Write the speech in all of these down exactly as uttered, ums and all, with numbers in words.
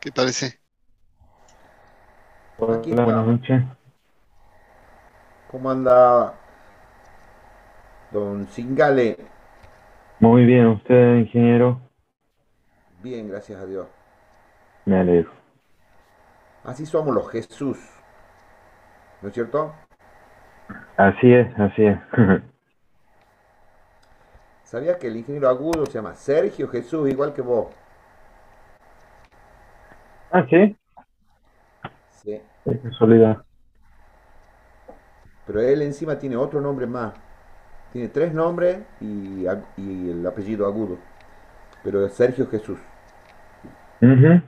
¿Te parece? Aquí Hola, buenas estamos. noches. ¿Cómo anda don Singale? Muy bien, usted, ingeniero. Bien, gracias a Dios. Me alegro. Así somos los Jesús, ¿no es cierto? Así es, así es. ¿Sabías que el ingeniero agudo se llama Sergio Jesús, igual que vos? Ah, sí, Sí. qué casualidad. Pero él encima tiene otro nombre más. Tiene tres nombres y, y el apellido agudo. Pero es Sergio Jesús. Ujú.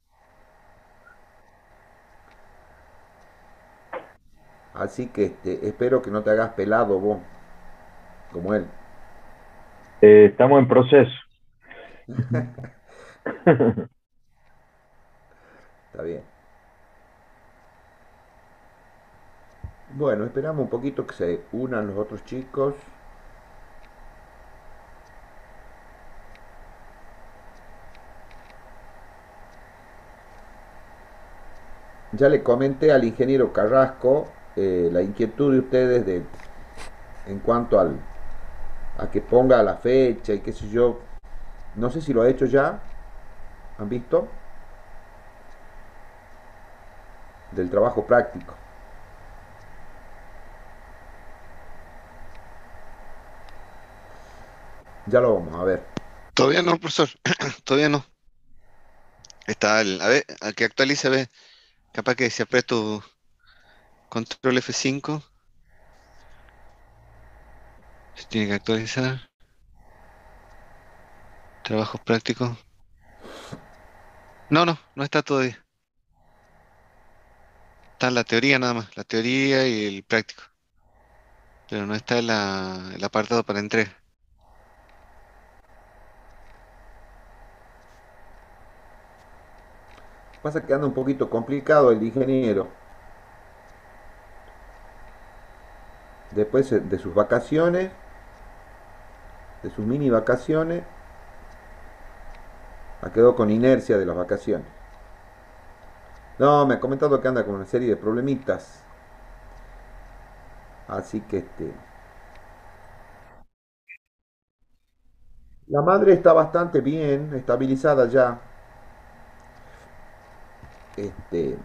Así que este, espero que no te hagas pelado vos, como él. Eh, estamos en proceso. Está bien. Bueno, esperamos un poquito que se unan los otros chicos. Ya le comenté al ingeniero Carrasco eh, la inquietud de ustedes de, en cuanto al, a que ponga la fecha y qué sé yo. No sé si lo ha hecho ya, ¿han visto? Del trabajo práctico. Ya lo vamos a ver. Todavía no, profesor. Todavía no. Está el, a ver, a que actualice, a ver. Capaz que si aprieto control F cinco, se tiene que actualizar. Trabajos prácticos. No, no, no está todavía. Está en la teoría nada más. La teoría y el práctico. Pero no está la, el apartado para entrega. Pasa que anda un poquito complicado el ingeniero. Después eh, de sus vacaciones, de sus mini vacaciones, ha quedado con inercia de las vacaciones. No, me ha comentado que anda con una serie de problemitas. Así que este, la madre está bastante bien, estabilizada ya. Este,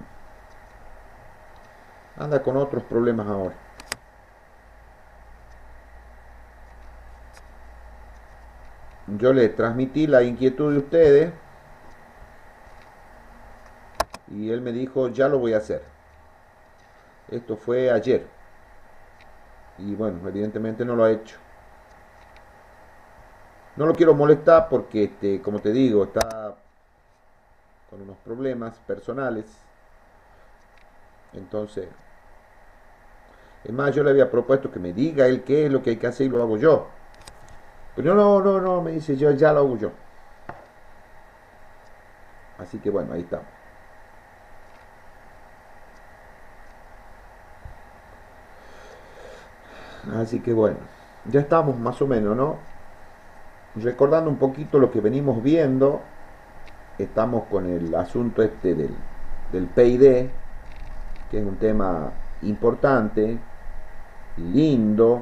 anda con otros problemas ahora. Yo le transmití la inquietud de ustedes y él me dijo, ya lo voy a hacer. Esto fue ayer y bueno, evidentemente no lo ha hecho. No lo quiero molestar porque, este, como te digo, está con unos problemas personales. Entonces, es más, yo le había propuesto que me diga él qué es lo que hay que hacer y lo hago yo. Pero no, no, no, me dice yo, ya lo hago yo. Así que bueno, ahí estamos. Así que bueno, ya estamos más o menos, ¿no? Recordando un poquito lo que venimos viendo, estamos con el asunto este del, del P I D, que es un tema importante, lindo.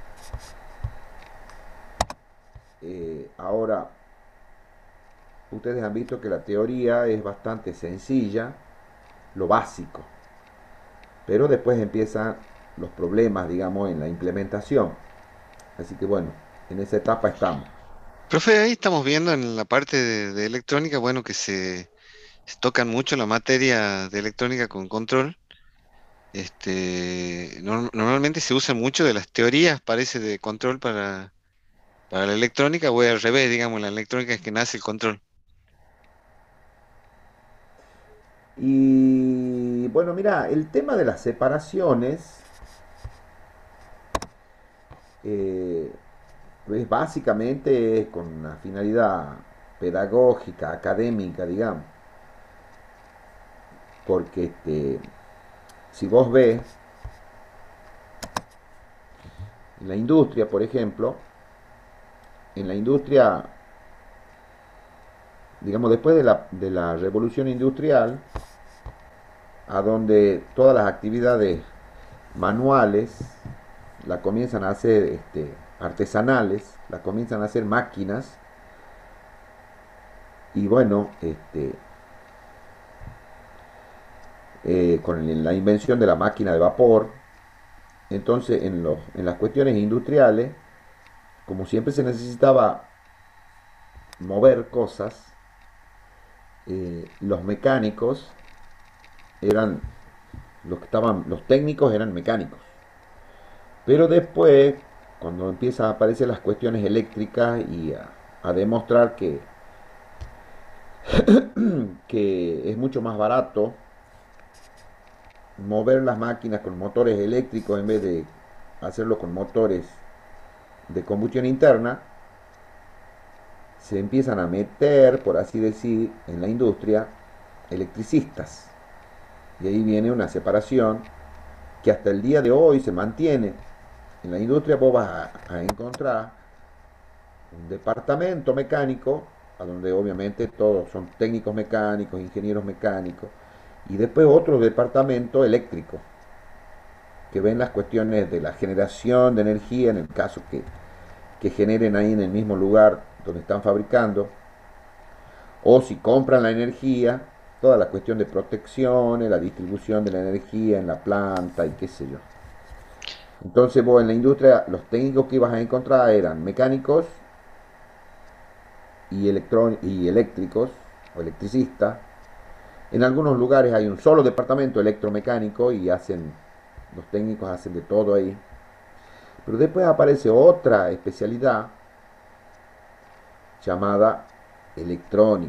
Eh, ahora, ustedes han visto que la teoría es bastante sencilla, lo básico, pero después empiezan los problemas, digamos, en la implementación. Así que bueno, en esa etapa estamos. Profe, ahí estamos viendo en la parte de, de electrónica, bueno, que se, se tocan mucho la materia de electrónica con control. Este, norm- normalmente se usa mucho de las teorías, parece, de control para, para la electrónica, o al revés, digamos, la electrónica es que nace el control. Y bueno, mira, el tema de las separaciones eh, es básicamente con una finalidad pedagógica, académica, digamos. Porque este, si vos ves en la industria, por ejemplo, en la industria digamos, después de la, de la revolución industrial, a donde todas las actividades manuales la comienzan a hacer este, artesanales, la comienzan a hacer máquinas, y bueno, este, eh, con la invención de la máquina de vapor, entonces en, los, en las cuestiones industriales, como siempre se necesitaba mover cosas, eh, los mecánicos eran los que estaban, los técnicos eran mecánicos. Pero después, cuando empiezan a aparecer las cuestiones eléctricas y a, a demostrar que, que es mucho más barato mover las máquinas con motores eléctricos en vez de hacerlo con motores de combustión interna, se empiezan a meter, por así decir, en la industria electricistas. Y ahí viene una separación que hasta el día de hoy se mantiene. En la industria vos vas a, a encontrar un departamento mecánico, a donde obviamente todos son técnicos mecánicos, ingenieros mecánicos, y después otro departamento eléctrico, que ven las cuestiones de la generación de energía, en el caso que, que generen ahí en el mismo lugar donde están fabricando, o si compran la energía, toda la cuestión de protecciones, la distribución de la energía en la planta y qué sé yo. Entonces vos en la industria, los técnicos que ibas a encontrar eran mecánicos y, y eléctricos o electricistas. En algunos lugares hay un solo departamento electromecánico y hacen, los técnicos hacen de todo ahí. Pero después aparece otra especialidad llamada electrónica.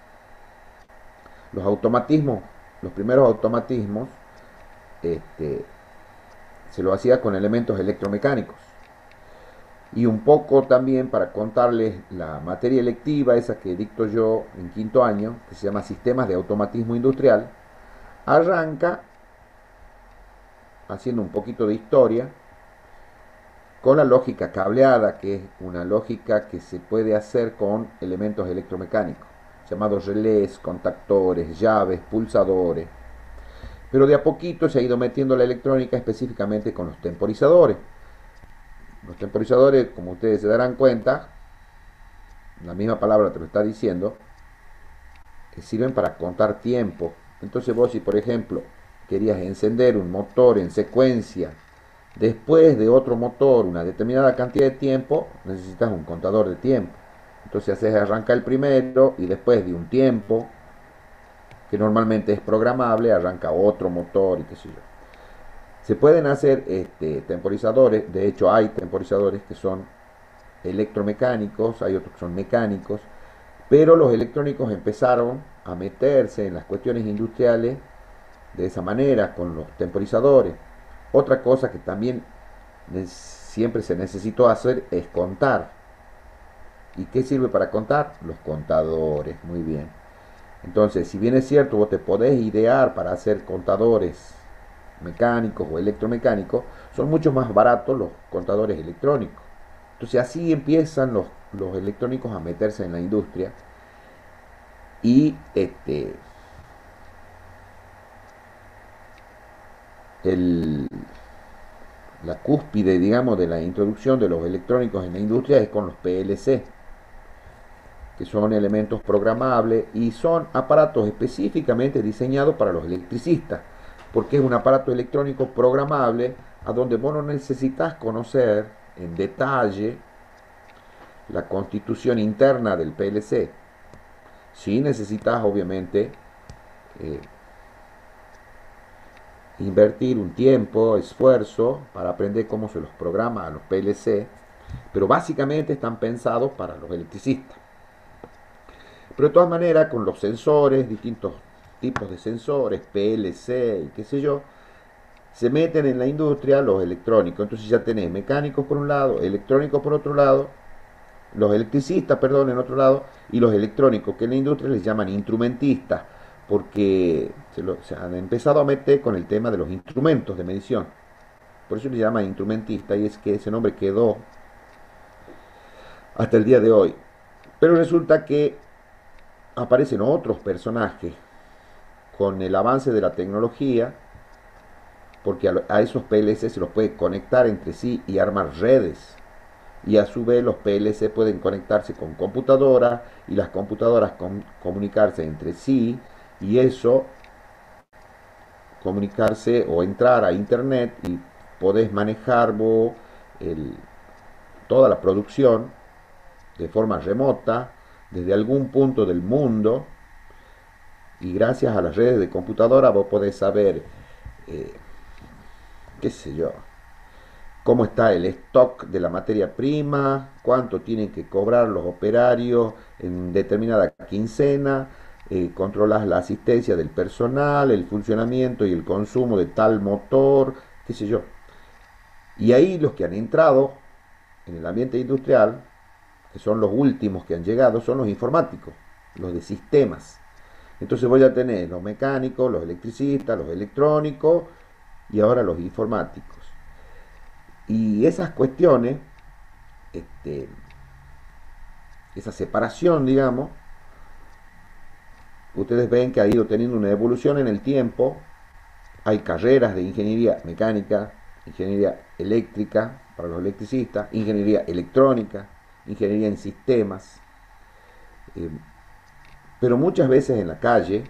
Los automatismos, los primeros automatismos, este, se lo hacía con elementos electromecánicos. Y un poco también para contarles la materia electiva, esa que dicto yo en quinto año, que se llama Sistemas de Automatismo Industrial, arranca haciendo un poquito de historia con la lógica cableada, que es una lógica que se puede hacer con elementos electromecánicos, llamados relés, contactores, llaves, pulsadores. Pero de a poquito se ha ido metiendo la electrónica específicamente con los temporizadores. Los temporizadores, como ustedes se darán cuenta, la misma palabra te lo está diciendo, que sirven para contar tiempo. Entonces vos si por ejemplo querías encender un motor en secuencia después de otro motor una determinada cantidad de tiempo, necesitas un contador de tiempo. Entonces haces arrancar el primero y después de un tiempo, que normalmente es programable, arranca otro motor y qué sé yo. Se pueden hacer este, temporizadores, de hecho hay temporizadores que son electromecánicos, hay otros que son mecánicos, pero los electrónicos empezaron a meterse en las cuestiones industriales de esa manera, con los temporizadores. Otra cosa que también siempre se necesitó hacer es contar. ¿Y qué sirve para contar? Los contadores, muy bien. Entonces, si bien es cierto, vos te podés idear para hacer contadores mecánicos o electromecánicos, son mucho más baratos los contadores electrónicos. Entonces así empiezan los, los electrónicos a meterse en la industria y este, el, la cúspide, digamos, de la introducción de los electrónicos en la industria es con los P L C, que son elementos programables y son aparatos específicamente diseñados para los electricistas, porque es un aparato electrónico programable a donde vos no necesitas conocer en detalle la constitución interna del P L C. Sí necesitas obviamente eh, invertir un tiempo, esfuerzo para aprender cómo se los programa a los P L C, pero básicamente están pensados para los electricistas. Pero de todas maneras, con los sensores, distintos tipos de sensores, P L C y qué sé yo, se meten en la industria los electrónicos. Entonces ya tenés mecánicos por un lado, electrónicos por otro lado, los electricistas, perdón, en otro lado, y los electrónicos, que en la industria les llaman instrumentistas, porque se, lo, se han empezado a meter con el tema de los instrumentos de medición. Por eso les llaman instrumentista y es que ese nombre quedó hasta el día de hoy. Pero resulta que aparecen otros personajes con el avance de la tecnología, porque a, a esos P L C se los puede conectar entre sí y armar redes. Y a su vez los P L C pueden conectarse con computadoras y las computadoras com comunicarse entre sí, y eso comunicarse o entrar a internet, y podés manejar vos el, toda la producción de forma remota desde algún punto del mundo, y gracias a las redes de computadora vos podés saber, eh, qué sé yo, cómo está el stock de la materia prima, cuánto tienen que cobrar los operarios en determinada quincena, eh, controlas la asistencia del personal, el funcionamiento y el consumo de tal motor, qué sé yo. Y ahí los que han entrado en el ambiente industrial, que son los últimos que han llegado, son los informáticos, los de sistemas. Entonces voy a tener los mecánicos, los electricistas, los electrónicos y ahora los informáticos. Y esas cuestiones, este, esa separación, digamos, ustedes ven que ha ido teniendo una evolución en el tiempo. Hay carreras de ingeniería mecánica, ingeniería eléctrica para los electricistas, ingeniería electrónica, ingeniería en sistemas. Eh, pero muchas veces en la calle,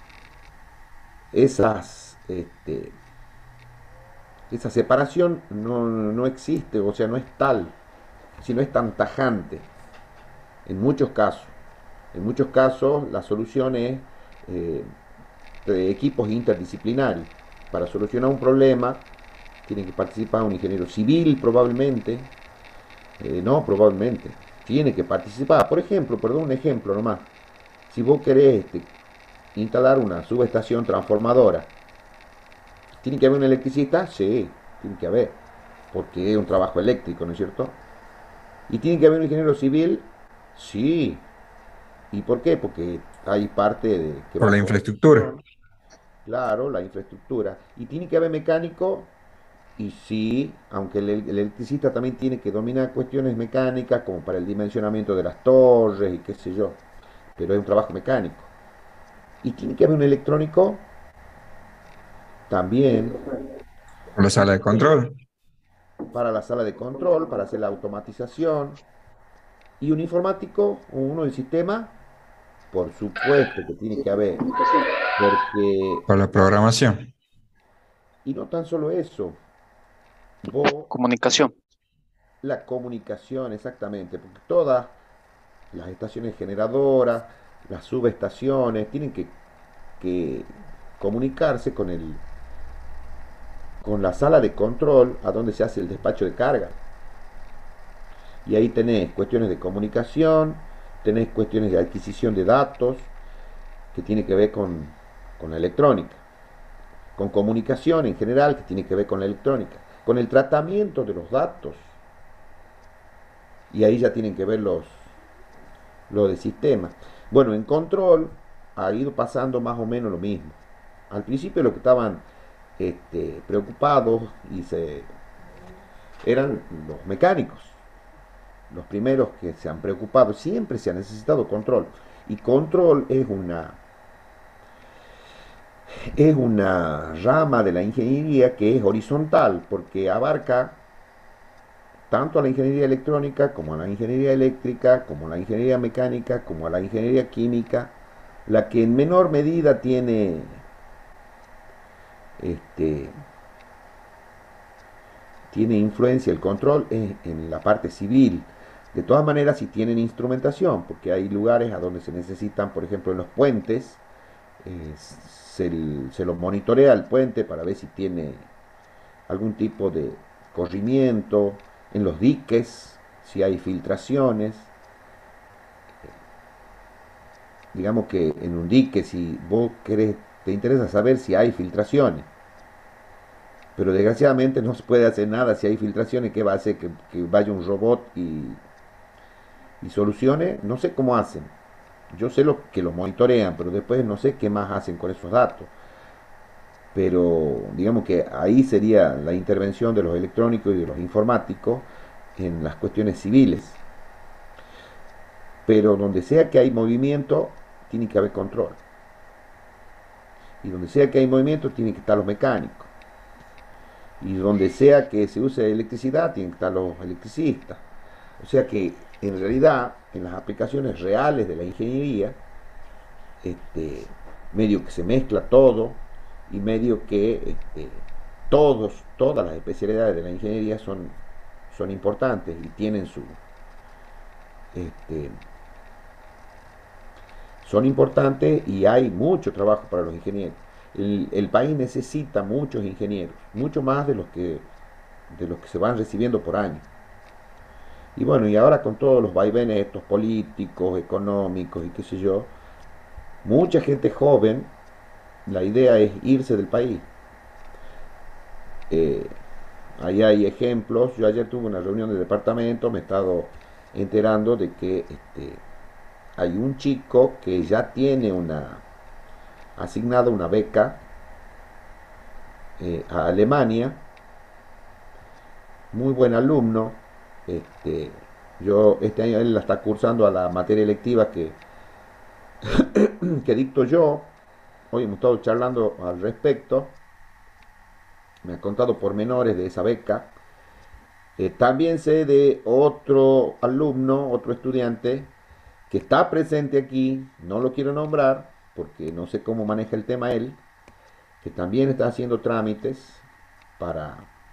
esas, este, esa separación no, no existe, o sea, no es tal, si no es tan tajante. En muchos casos, en muchos casos la solución es, eh, de equipos interdisciplinarios. Para solucionar un problema tiene que participar un ingeniero civil probablemente, eh, no probablemente, tiene que participar. Por ejemplo, perdón, un ejemplo nomás, si vos querés, este, instalar una subestación transformadora, ¿tiene que haber un electricista? Sí, tiene que haber, porque es un trabajo eléctrico, ¿no es cierto? ¿Y tiene que haber un ingeniero civil? Sí. ¿Y por qué? Porque hay parte de que Por va la con, infraestructura. claro, la infraestructura. ¿Y tiene que haber mecánico? Y sí, aunque el, el electricista también tiene que dominar cuestiones mecánicas, como para el dimensionamiento de las torres y qué sé yo, pero es un trabajo mecánico. ¿Y tiene que haber un electrónico? También. Por la ¿Y sala de por qué? control. Para la sala de control, para hacer la automatización. ¿Y un informático, uno del sistema? Por supuesto que tiene que haber, porque, Por la programación. y no tan solo eso, vos, Comunicación. la comunicación, exactamente, porque todas las estaciones generadoras, las subestaciones, tienen que, que comunicarse con, el, con la sala de control a donde se hace el despacho de carga. Y ahí tenés cuestiones de comunicación, tenés cuestiones de adquisición de datos, que tiene que ver con, con la electrónica, con comunicación en general, que tiene que ver con la electrónica, con el tratamiento de los datos. Y ahí ya tienen que ver los, lo de sistema. Bueno, en control ha ido pasando más o menos lo mismo. Al principio lo que estaban, este, preocupados y se, eran los mecánicos, los primeros que se han preocupado. Siempre se ha necesitado control. Y control es una, es una rama de la ingeniería que es horizontal, porque abarca tanto a la ingeniería electrónica como a la ingeniería eléctrica, como a la ingeniería mecánica, como a la ingeniería química. La que en menor medida tiene, este, tiene influencia el control es en la parte civil. De todas maneras, si tienen instrumentación, porque hay lugares a donde se necesitan, por ejemplo, en los puentes, eh, se, se lo monitorea el puente para ver si tiene algún tipo de corrimiento, en los diques, si hay filtraciones. Digamos que en un dique, si vos querés, te interesa saber si hay filtraciones, pero desgraciadamente no se puede hacer nada si hay filtraciones. ¿Qué va a hacer? Que, que vaya un robot y, y solucione. No sé cómo hacen. Yo sé lo que lo monitorean, pero después no sé qué más hacen con esos datos. Pero digamos que ahí sería la intervención de los electrónicos y de los informáticos en las cuestiones civiles. Pero donde sea que hay movimiento, tiene que haber control. Y donde sea que hay movimiento, tienen que estar los mecánicos. Y donde sea que se use electricidad, tienen que estar los electricistas. O sea que en realidad, en las aplicaciones reales de la ingeniería, este, medio que se mezcla todo y medio que este, todos, todas las especialidades de la ingeniería son, son importantes y tienen su... Este, son importantes y hay mucho trabajo para los ingenieros. El, el país necesita muchos ingenieros, mucho más de los que de los que se van recibiendo por año. Y bueno, y ahora con todos los vaivenes estos políticos, económicos y qué sé yo, mucha gente joven, la idea es irse del país. Eh, ahí hay ejemplos. Yo ayer tuve una reunión de departamento, me he estado enterando de que este, hay un chico que ya tiene una asignada una beca eh, a Alemania, muy buen alumno. Este, yo este año él la está cursando a la materia electiva que, que dicto yo. Hoy hemos estado charlando al respecto. Me ha contado pormenores de esa beca. Eh, también sé de otro alumno, otro estudiante que está presente aquí, no lo quiero nombrar porque no sé cómo maneja el tema él, que también está haciendo trámites para,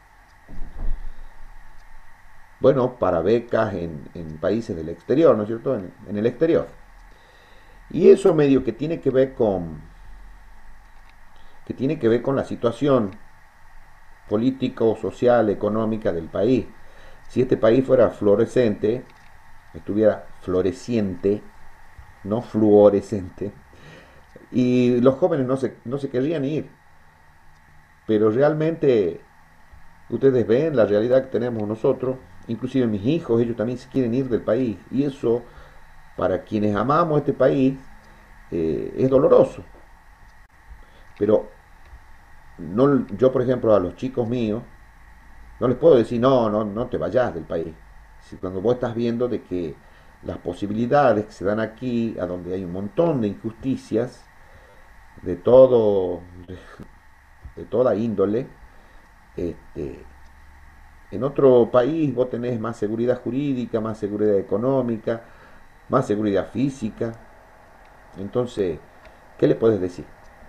bueno, para becas en, en países del exterior, ¿no es cierto? En, en el exterior. Y eso medio que tiene que ver con, que tiene que ver con la situación político, social, económica del país. Si este país fuera fluorescente, estuviera floreciente, no fluorescente, y los jóvenes no se, no se querrían ir. Pero realmente ustedes ven la realidad que tenemos nosotros, inclusive mis hijos, ellos también se quieren ir del país. Y eso, para quienes amamos este país, eh, es doloroso. Pero no, yo, por ejemplo, a los chicos míos, no les puedo decir, no, no, no te vayas del país. Si cuando vos estás viendo de que las posibilidades que se dan aquí, a donde hay un montón de injusticias, de todo, de, de toda índole, este, en otro país vos tenés más seguridad jurídica, más seguridad económica, más seguridad física. Entonces, ¿qué le puedes decir?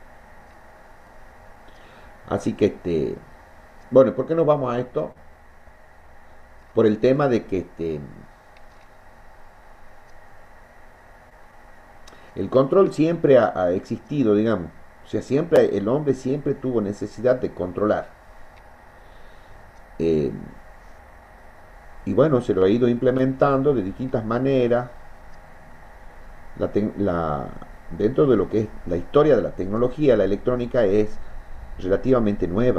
Así que, este, bueno, ¿por qué nos vamos a esto? Por el tema de que este, el control siempre ha, ha existido, digamos. O sea, siempre el hombre siempre tuvo necesidad de controlar. Eh, y bueno, se lo ha ido implementando de distintas maneras. La, la, dentro de lo que es la historia de la tecnología, la electrónica es relativamente nueva.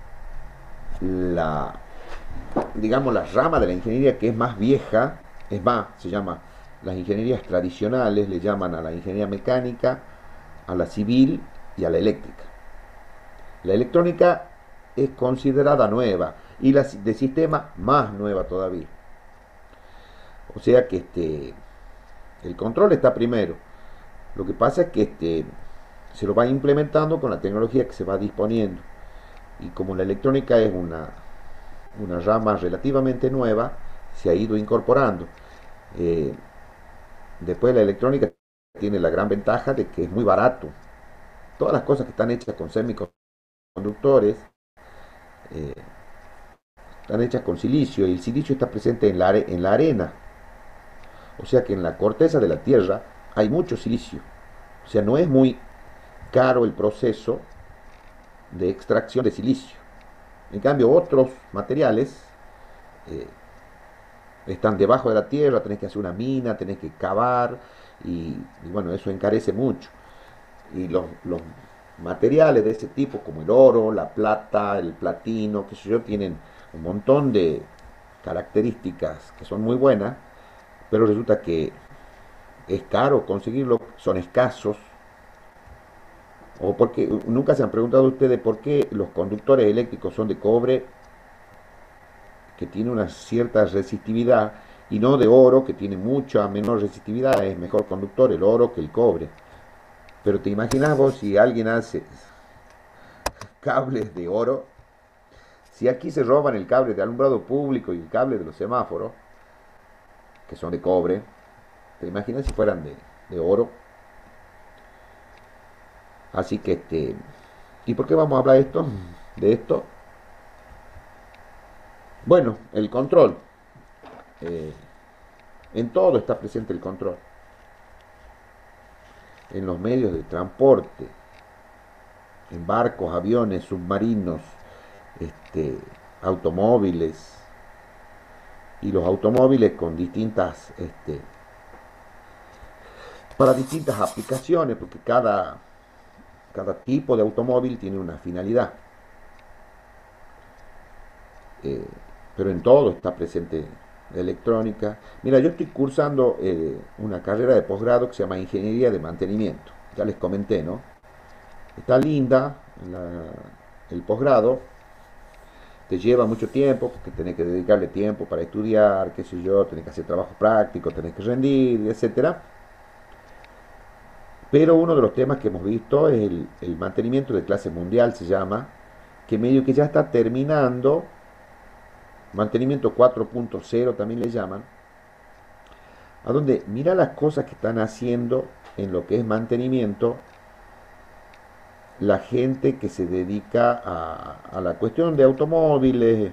La, digamos, la rama de la ingeniería que es más vieja, es más, se llama las ingenierías tradicionales, le llaman a la ingeniería mecánica, a la civil y a la eléctrica. La electrónica es considerada nueva y la de sistema más nueva todavía. O sea que este, el control está primero. Lo que pasa es que este, se lo va implementando con la tecnología que se va disponiendo. Y como la electrónica es una, una rama relativamente nueva, se ha ido incorporando. Eh, después la electrónica tiene la gran ventaja de que es muy barato. Todas las cosas que están hechas con semiconductores eh, están hechas con silicio y el silicio está presente en la, en la arena. O sea que en la corteza de la Tierra hay mucho silicio. O sea, no es muy caro el proceso de extracción de silicio. En cambio, otros materiales eh, están debajo de la tierra, tenés que hacer una mina, tenés que cavar y, y bueno, eso encarece mucho. Y los, los materiales de ese tipo, como el oro, la plata, el platino, qué sé yo, tienen un montón de características que son muy buenas, pero resulta que es caro conseguirlo, son escasos. O porque nunca se han preguntado ustedes por qué los conductores eléctricos son de cobre, que tiene una cierta resistividad, y no de oro, que tiene mucha menor resistividad, es mejor conductor el oro que el cobre. Pero te imaginas vos si alguien hace cables de oro, si aquí se roban el cable de alumbrado público y el cable de los semáforos, que son de cobre, te imaginas si fueran de, de oro. Así que este, ¿y por qué vamos a hablar de esto? De esto. Bueno, el control. Eh, en todo está presente el control. En los medios de transporte, en barcos, aviones, submarinos, este, automóviles, y los automóviles con distintas, este, para distintas aplicaciones, porque cada, cada tipo de automóvil tiene una finalidad. Eh, pero en todo está presente la electrónica. Mira, yo estoy cursando eh, una carrera de posgrado que se llama Ingeniería de Mantenimiento. Ya les comenté, ¿no? Está linda la, el posgrado, te lleva mucho tiempo, porque tenés que dedicarle tiempo para estudiar, qué sé yo, tenés que hacer trabajo práctico, tenés que rendir, etcétera. Pero uno de los temas que hemos visto es el, el mantenimiento de clase mundial, se llama, que medio que ya está terminando, mantenimiento cuatro punto cero también le llaman, a donde mira las cosas que están haciendo en lo que es mantenimiento la gente que se dedica a, a la cuestión de automóviles.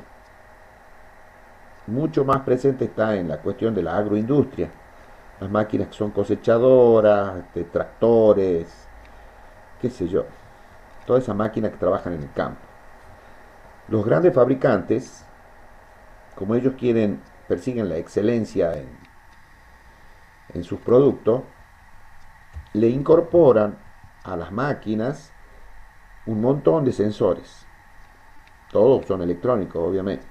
Mucho más presente está en la cuestión de la agroindustria, las máquinas que son cosechadoras, este, tractores, qué sé yo, todas esas máquinas que trabajan en el campo. Los grandes fabricantes, como ellos quieren, persiguen la excelencia en, en sus productos, le incorporan a las máquinas un montón de sensores. Todos son electrónicos, obviamente.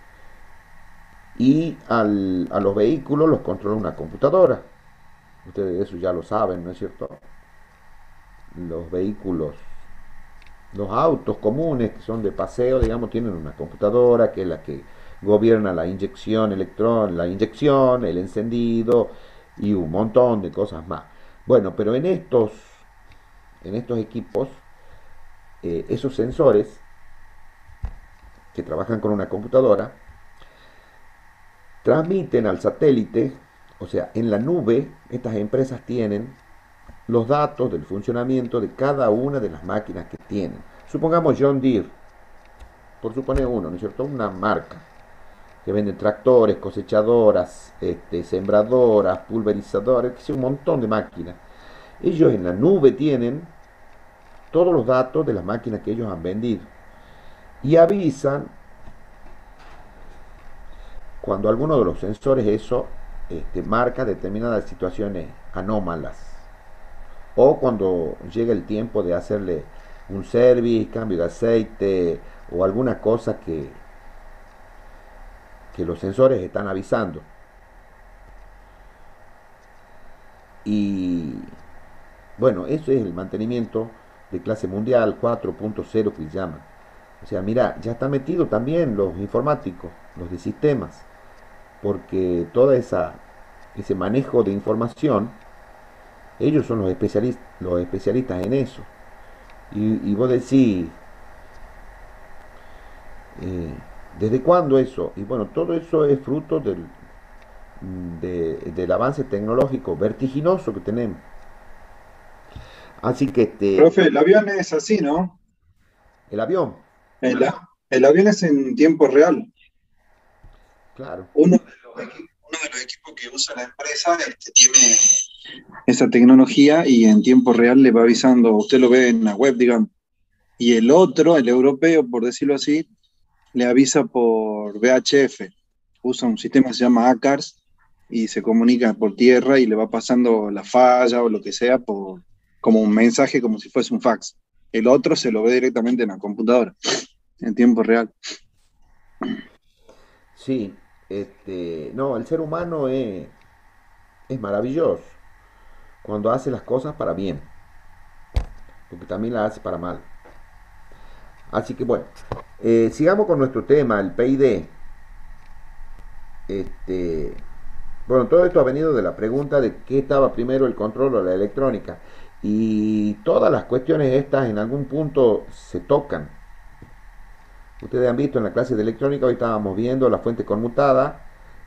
Y al, a los vehículos los controla una computadora. Ustedes eso ya lo saben, ¿no es cierto? Los vehículos, los autos comunes que son de paseo, digamos, tienen una computadora que es la que gobierna la inyección electrónica, la inyección, el encendido y un montón de cosas más. Bueno, pero en estos, en estos equipos, eh, esos sensores que trabajan con una computadora transmiten al satélite, o sea, en la nube, estas empresas tienen los datos del funcionamiento de cada una de las máquinas que tienen. Supongamos John Deere, por suponer uno, ¿no es cierto? Una marca que vende tractores, cosechadoras, este, sembradoras, pulverizadoras, que un montón de máquinas. Ellos en la nube tienen todos los datos de las máquinas que ellos han vendido y avisan cuando alguno de los sensores eso este, marca determinadas situaciones anómalas o cuando llega el tiempo de hacerle un service, cambio de aceite o alguna cosa que, que los sensores están avisando. Y bueno, eso es el mantenimiento de clase mundial cuatro punto cero que llaman. O sea, mira, ya están metidos también los informáticos, los de sistemas, porque todo esa, ese manejo de información, ellos son los especialistas, los especialistas en eso. Y, y vos decís, eh, ¿desde cuándo eso? Y bueno, todo eso es fruto del, de, del avance tecnológico vertiginoso que tenemos. Así que este, Profe, el avión es así, ¿no? el avión, El, a- el avión es en tiempo real. claro, Uno de los, equi- uno de los equipos que usa la empresa este, tiene esa tecnología y en tiempo real le va avisando, usted lo ve en la web, digamos. Y el otro, el europeo, por decirlo así, le avisa por V H F. Usa un sistema que se llama ACARS y se comunica por tierra y le va pasando la falla o lo que sea por, como un mensaje, como si fuese un fax. El otro se lo ve directamente en la computadora, en tiempo real. sí, este, no, el ser humano es, es maravilloso cuando hace las cosas para bien, porque también las hace para mal. Así que bueno, eh, sigamos con nuestro tema, el P I D. Este, bueno, todo esto ha venido de la pregunta de qué estaba primero, el control o la electrónica. Y todas las cuestiones estas en algún punto se tocan. Ustedes han visto en la clase de electrónica, hoy estábamos viendo la fuente conmutada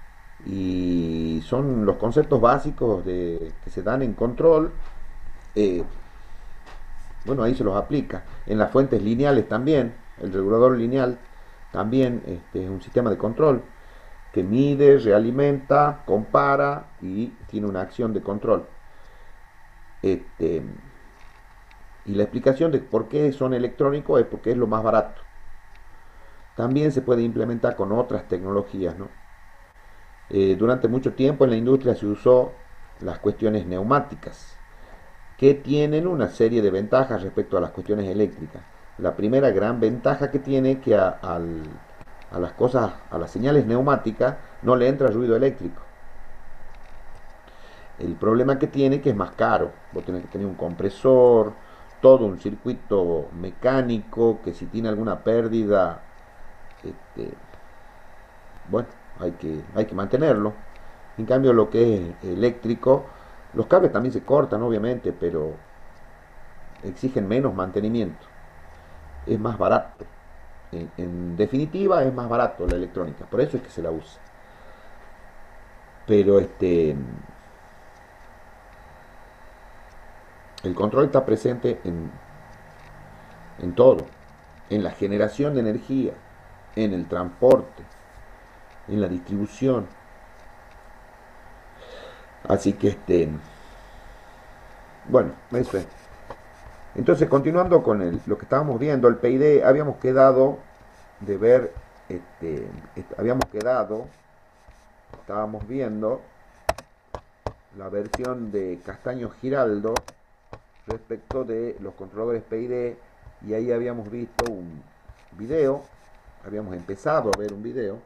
y son los conceptos básicos de, que se dan en control. eh, bueno, ahí se los aplica. En las fuentes lineales también, el regulador lineal también este, es un sistema de control que mide, realimenta, compara y tiene una acción de control. Este, y la explicación de por qué son electrónicos es porque es lo más barato. También se puede implementar con otras tecnologías, ¿no? Eh, durante mucho tiempo en la industria se usó las cuestiones neumáticas, que tienen una serie de ventajas respecto a las cuestiones eléctricas. La primera gran ventaja que tiene es que a, al, a las cosas, a las señales neumáticas no le entra ruido eléctrico. El problema que tiene es que es más caro. Vos tenés que tener un compresor, todo un circuito mecánico que si tiene alguna pérdida, este, bueno, hay que, hay que mantenerlo. En cambio, lo que es eléctrico, los cables también se cortan, obviamente, pero exigen menos mantenimiento. Es más barato. En, en definitiva, es más barato la electrónica. Por eso es que se la usa. Pero este, el control está presente en, en todo. En la generación de energía, en el transporte, en la distribución. Así que este, bueno, eso es. Entonces, continuando con el, lo que estábamos viendo, el P I D, habíamos quedado de ver, este, est- habíamos quedado, estábamos viendo la versión de Castaño Giraldo respecto de los controladores P I D, y ahí habíamos visto un video, habíamos empezado a ver un video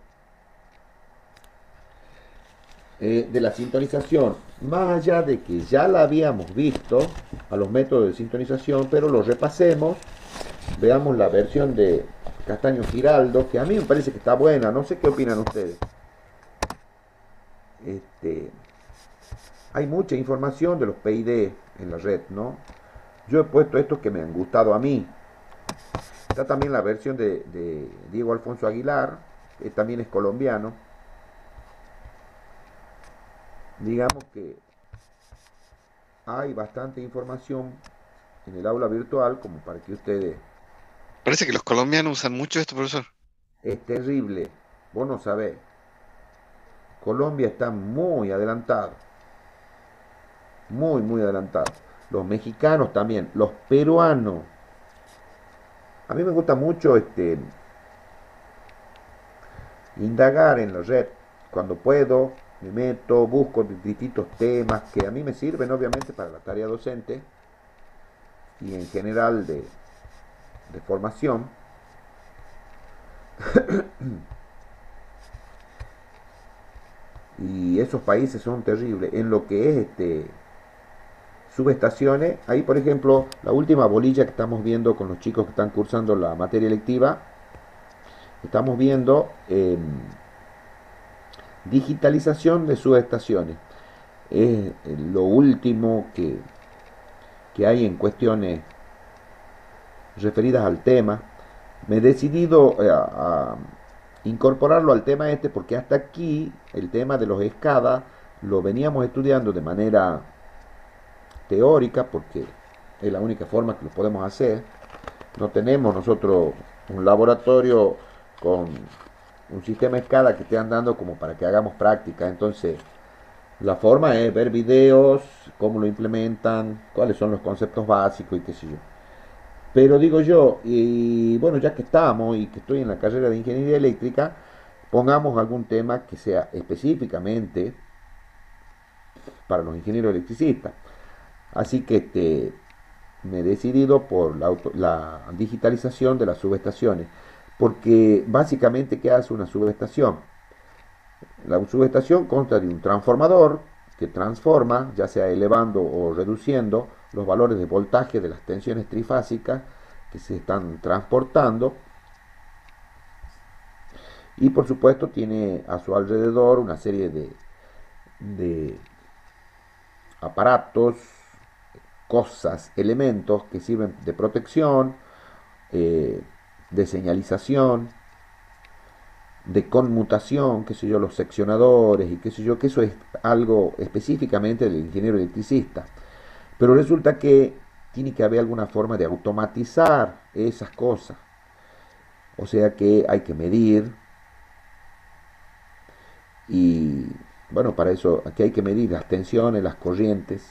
eh, de la sintonización, más allá de que ya la habíamos visto a los métodos de sintonización, pero lo repasemos, veamos la versión de Castaño Giraldo, que a mí me parece que está buena, no sé qué opinan ustedes. Este, hay mucha información de los P I D en la red, ¿no? Yo he puesto estos que me han gustado a mí. Está también la versión de, de Diego Alfonso Aguilar, que también es colombiano. Digamos que hay bastante información en el aula virtual como para que ustedes... Parece que los colombianos usan mucho esto, profesor. Es terrible, vos no sabés. Colombia está muy adelantado, muy, muy adelantado. Los mexicanos también, los peruanos. A mí me gusta mucho este, indagar en la red. Cuando puedo, me meto, busco distintos temas que a mí me sirven obviamente para la tarea docente y en general de, de formación. Y esos países son terribles. En lo que es este, subestaciones, ahí por ejemplo, la última bolilla que estamos viendo con los chicos que están cursando la materia electiva, estamos viendo eh, digitalización de subestaciones. Es eh, lo último que, que hay en cuestiones referidas al tema. Me he decidido eh, a, a incorporarlo al tema este porque hasta aquí el tema de los escadas lo veníamos estudiando de manera teórica porque es la única forma que lo podemos hacer. No tenemos nosotros un laboratorio con un sistema escala que esté andando como para que hagamos práctica. Entonces, la forma es ver videos, cómo lo implementan, cuáles son los conceptos básicos y qué sé yo. Pero digo yo, y bueno, ya que estamos y que estoy en la carrera de ingeniería eléctrica, pongamos algún tema que sea específicamente para los ingenieros electricistas. Así que este, me he decidido por la, auto, la digitalización de las subestaciones, porque básicamente, ¿qué hace una subestación? La subestación consta de un transformador que transforma, ya sea elevando o reduciendo, los valores de voltaje de las tensiones trifásicas que se están transportando, y por supuesto tiene a su alrededor una serie de, de aparatos cosas, elementos que sirven de protección, eh, de señalización, de conmutación, qué sé yo, los seccionadores y qué sé yo, que eso es algo específicamente del ingeniero electricista. Pero resulta que tiene que haber alguna forma de automatizar esas cosas. O sea que hay que medir y, bueno, para eso aquí hay que medir las tensiones, las corrientes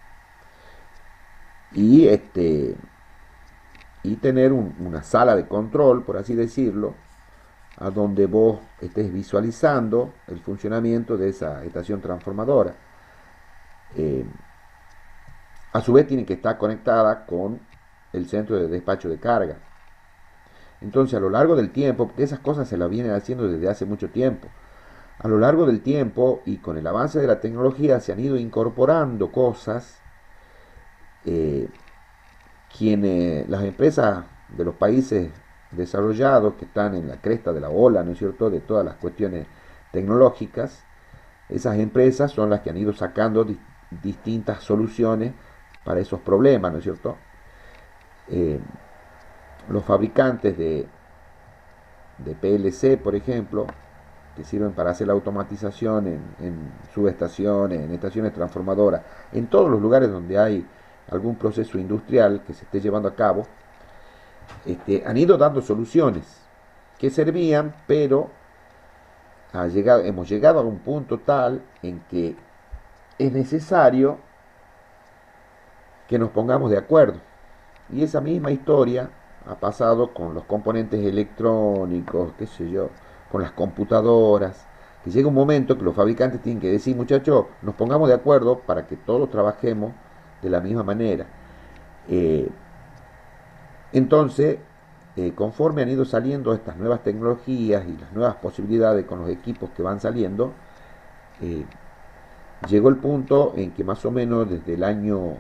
y, este, y tener un- una sala de control, por así decirlo, a donde vos estés visualizando el funcionamiento de esa estación transformadora. Eh, a su vez tiene que estar conectada con el centro de despacho de carga. Entonces, a lo largo del tiempo, porque esas cosas se las vienen haciendo desde hace mucho tiempo, a lo largo del tiempo y con el avance de la tecnología se han ido incorporando cosas. eh, quienes, las empresas de los países desarrollados que están en la cresta de la ola, ¿no es cierto?, de todas las cuestiones tecnológicas, esas empresas son las que han ido sacando di- distintas soluciones para esos problemas, ¿no es cierto? Eh, los fabricantes de, de P L C, por ejemplo, que sirven para hacer la automatización en, en subestaciones, en estaciones transformadoras, en todos los lugares donde hay algún proceso industrial que se esté llevando a cabo, este, han ido dando soluciones que servían, pero ha llegado, hemos llegado a un punto tal en que es necesario que nos pongamos de acuerdo. Y esa misma historia ha pasado con los componentes electrónicos, qué sé yo, con las computadoras, que llega un momento que los fabricantes tienen que decir, muchachos, nos pongamos de acuerdo para que todos trabajemos de la misma manera. Eh, entonces, eh, conforme han ido saliendo estas nuevas tecnologías y las nuevas posibilidades con los equipos que van saliendo, eh, llegó el punto en que más o menos desde el año,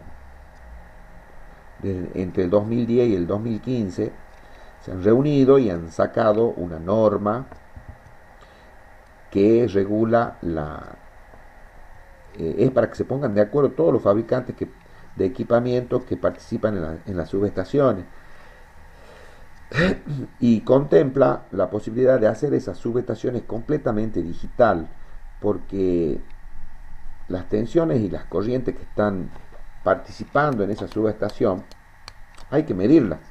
desde, entre el dos mil diez y el dos mil quince, se han reunido y han sacado una norma que regula la... Eh, es para que se pongan de acuerdo todos los fabricantes que, de equipamiento que participan en, la, en las subestaciones y contempla la posibilidad de hacer esas subestaciones completamente digital porque las tensiones y las corrientes que están participando en esa subestación hay que medirlas.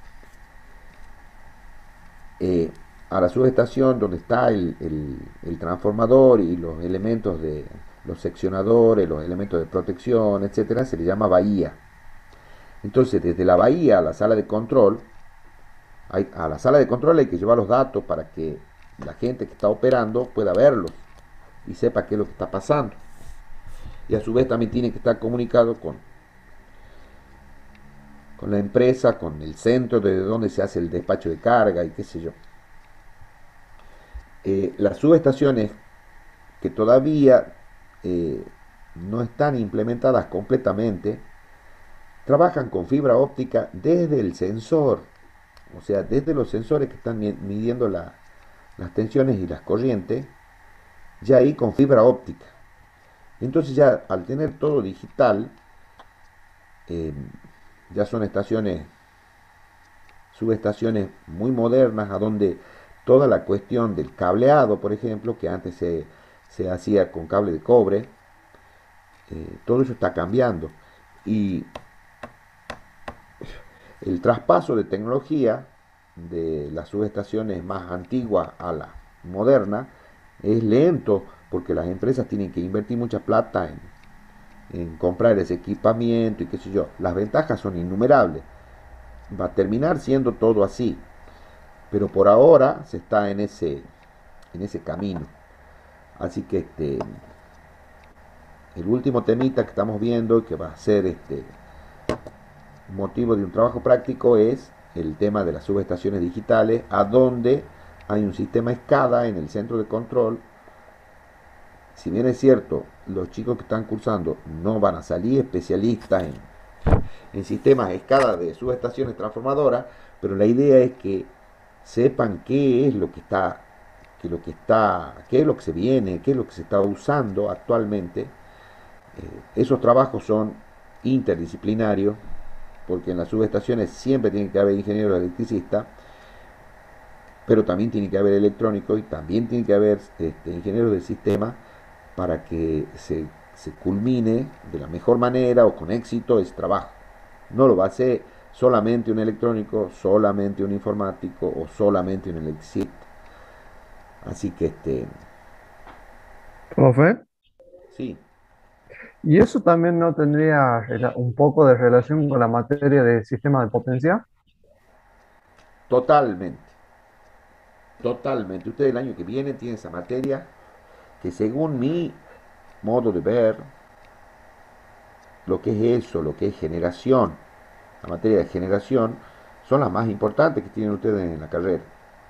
Eh, a la subestación donde está el, el, el transformador y los elementos de los seccionadores, los elementos de protección, etcétera, se le llama bahía. Entonces, desde la bahía a la sala de control, hay, a la sala de control hay que llevar los datos para que la gente que está operando pueda verlos y sepa qué es lo que está pasando. Y a su vez también tiene que estar comunicado con, con la empresa, con el centro de donde se hace el despacho de carga y qué sé yo. Eh, las subestaciones que todavía eh, no están implementadas completamente, trabajan con fibra óptica desde el sensor, o sea, desde los sensores que están midiendo la, las tensiones y las corrientes, ya ahí con fibra óptica. Entonces ya al tener todo digital, eh, ya son estaciones, subestaciones muy modernas, a donde toda la cuestión del cableado, por ejemplo, que antes se, se hacía con cable de cobre, eh, todo eso está cambiando. Y el traspaso de tecnología de las subestaciones más antiguas a la moderna es lento porque las empresas tienen que invertir mucha plata en, en comprar ese equipamiento y qué sé yo. Las ventajas son innumerables. Va a terminar siendo todo así. Pero por ahora se está en ese, en ese camino. Así que este, el último temita que estamos viendo, que va a ser este motivo de un trabajo práctico, es el tema de las subestaciones digitales, a donde hay un sistema SCADA en el centro de control. Si bien es cierto, los chicos que están cursando no van a salir especialistas en, en sistemas SCADA de subestaciones transformadoras, pero la idea es que sepan qué es lo que está, que lo que está, qué es lo que se viene, qué es lo que se está usando actualmente. Eh, esos trabajos son interdisciplinarios porque en las subestaciones siempre tiene que haber ingenieros electricistas, pero también tiene que haber electrónicos y también tiene que haber este, ingenieros del sistema para que se, se culmine de la mejor manera o con éxito ese trabajo. No lo va a hacer solamente un electrónico, solamente un informático o solamente un electricista. Así que este, Profe, sí, ¿y eso también no tendría rela- un poco de relación con la materia de sistema de potencia? totalmente, totalmente. Usted el año que viene tiene esa materia que según mi modo de ver, lo que es eso, lo que es generación, la materia de generación, son las más importantes que tienen ustedes en la carrera.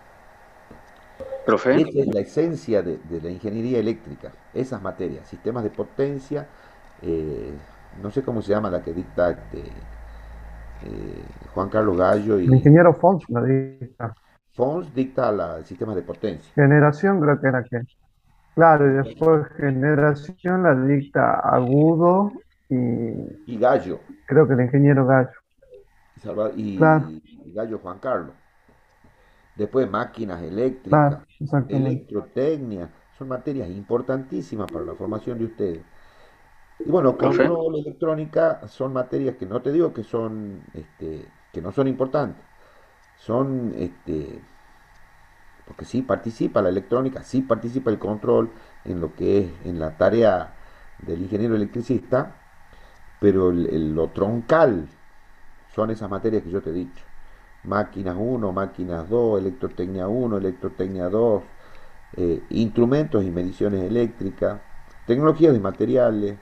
Profe, Esa es la esencia de, de la ingeniería eléctrica, esas materias, sistemas de potencia, eh, no sé cómo se llama la que dicta este, eh, Juan Carlos Gallo El y ingeniero Fons la dicta. Fons dicta la, sistemas de potencia. Generación creo que era que. Claro, y después generación la dicta Agudo y Y Gallo, creo que el ingeniero Gallo. y, Salva- Claro, y- y Gallo Juan Carlos. Después máquinas eléctricas, claro, exactamente. electrotecnia, son materias importantísimas para la formación de ustedes. Y bueno, profe, control, electrónica, son materias que no te digo que son, este, que no son importantes, son, este, porque sí participa la electrónica, sí participa el control en lo que es en la tarea del ingeniero electricista, pero el- el- lo troncal son esas materias que yo te he dicho. Máquinas uno, máquinas dos, electrotecnia uno, electrotecnia dos, eh, instrumentos y mediciones eléctricas, tecnologías de materiales.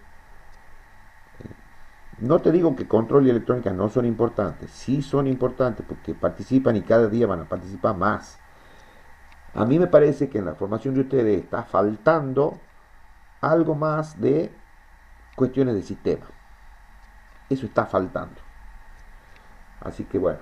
No te digo que control y electrónica no son importantes, sí son importantes porque participan y cada día van a participar más. A mí me parece que en la formación de ustedes está faltando algo más de cuestiones de sistema. Eso está faltando. Así que bueno,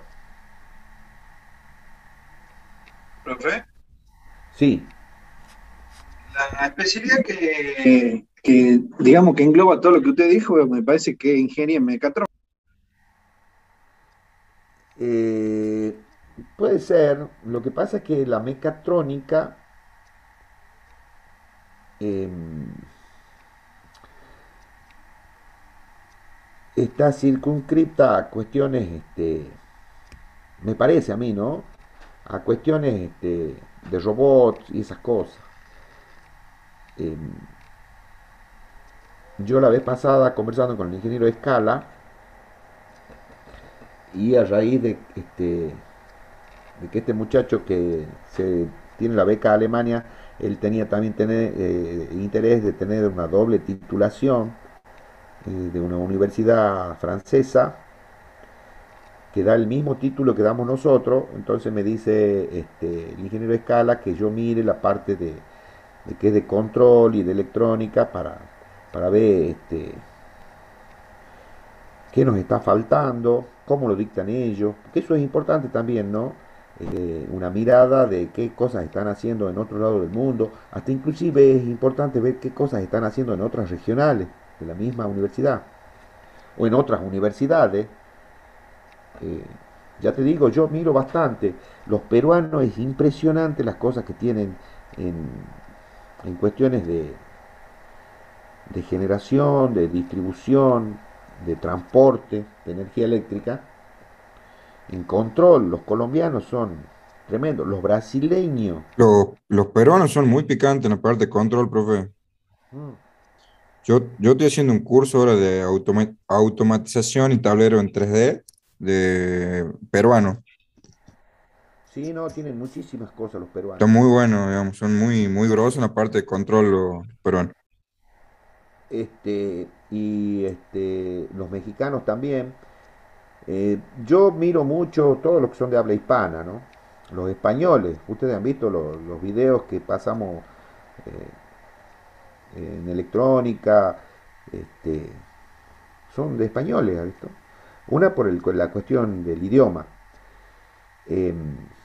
Profe, sí, la especialidad que, que, digamos, que engloba todo lo que usted dijo, me parece que es ingeniería en mecatrónica. eh, puede ser. Lo que pasa es que la mecatrónica eh, está circunscripta a cuestiones, este, me parece a mí, ¿no? A cuestiones este, de robots y esas cosas. Eh, yo la vez pasada conversando con el ingeniero de Escala y a raíz de, este, de que este muchacho que se tiene la beca a Alemania, él tenía también tener, eh, interés de tener una doble titulación eh, de una universidad francesa que da el mismo título que damos nosotros. Entonces me dice este, el ingeniero de Escala que yo mire la parte de, de que es de control y de electrónica para, para ver este, qué nos está faltando, cómo lo dictan ellos, porque eso es importante también, ¿no? Eh, una mirada de qué cosas están haciendo en otro lado del mundo, hasta inclusive es importante ver qué cosas están haciendo en otras regionales de la misma universidad o en otras universidades. Eh, ya te digo, yo miro bastante. Los peruanos es impresionante las cosas que tienen en, en cuestiones de, de generación, de distribución, de transporte de energía eléctrica. En control, los colombianos son tremendos. Los brasileños, Los, los peruanos son muy picantes en la parte de control, profe. mm, Yo, yo estoy haciendo un curso ahora de automa- automatización y tablero en tres D de peruano. sí, no, tienen muchísimas cosas los Está peruanos. muy bueno, digamos, son muy, muy grosos en la parte de control los peruanos. Este, y este, los mexicanos también. Eh, yo miro mucho todo lo que son de habla hispana, ¿no? Los españoles, ustedes han visto los, los videos que pasamos eh, en electrónica, este, son de españoles, ¿has visto? Una por el, la cuestión del idioma. Eh,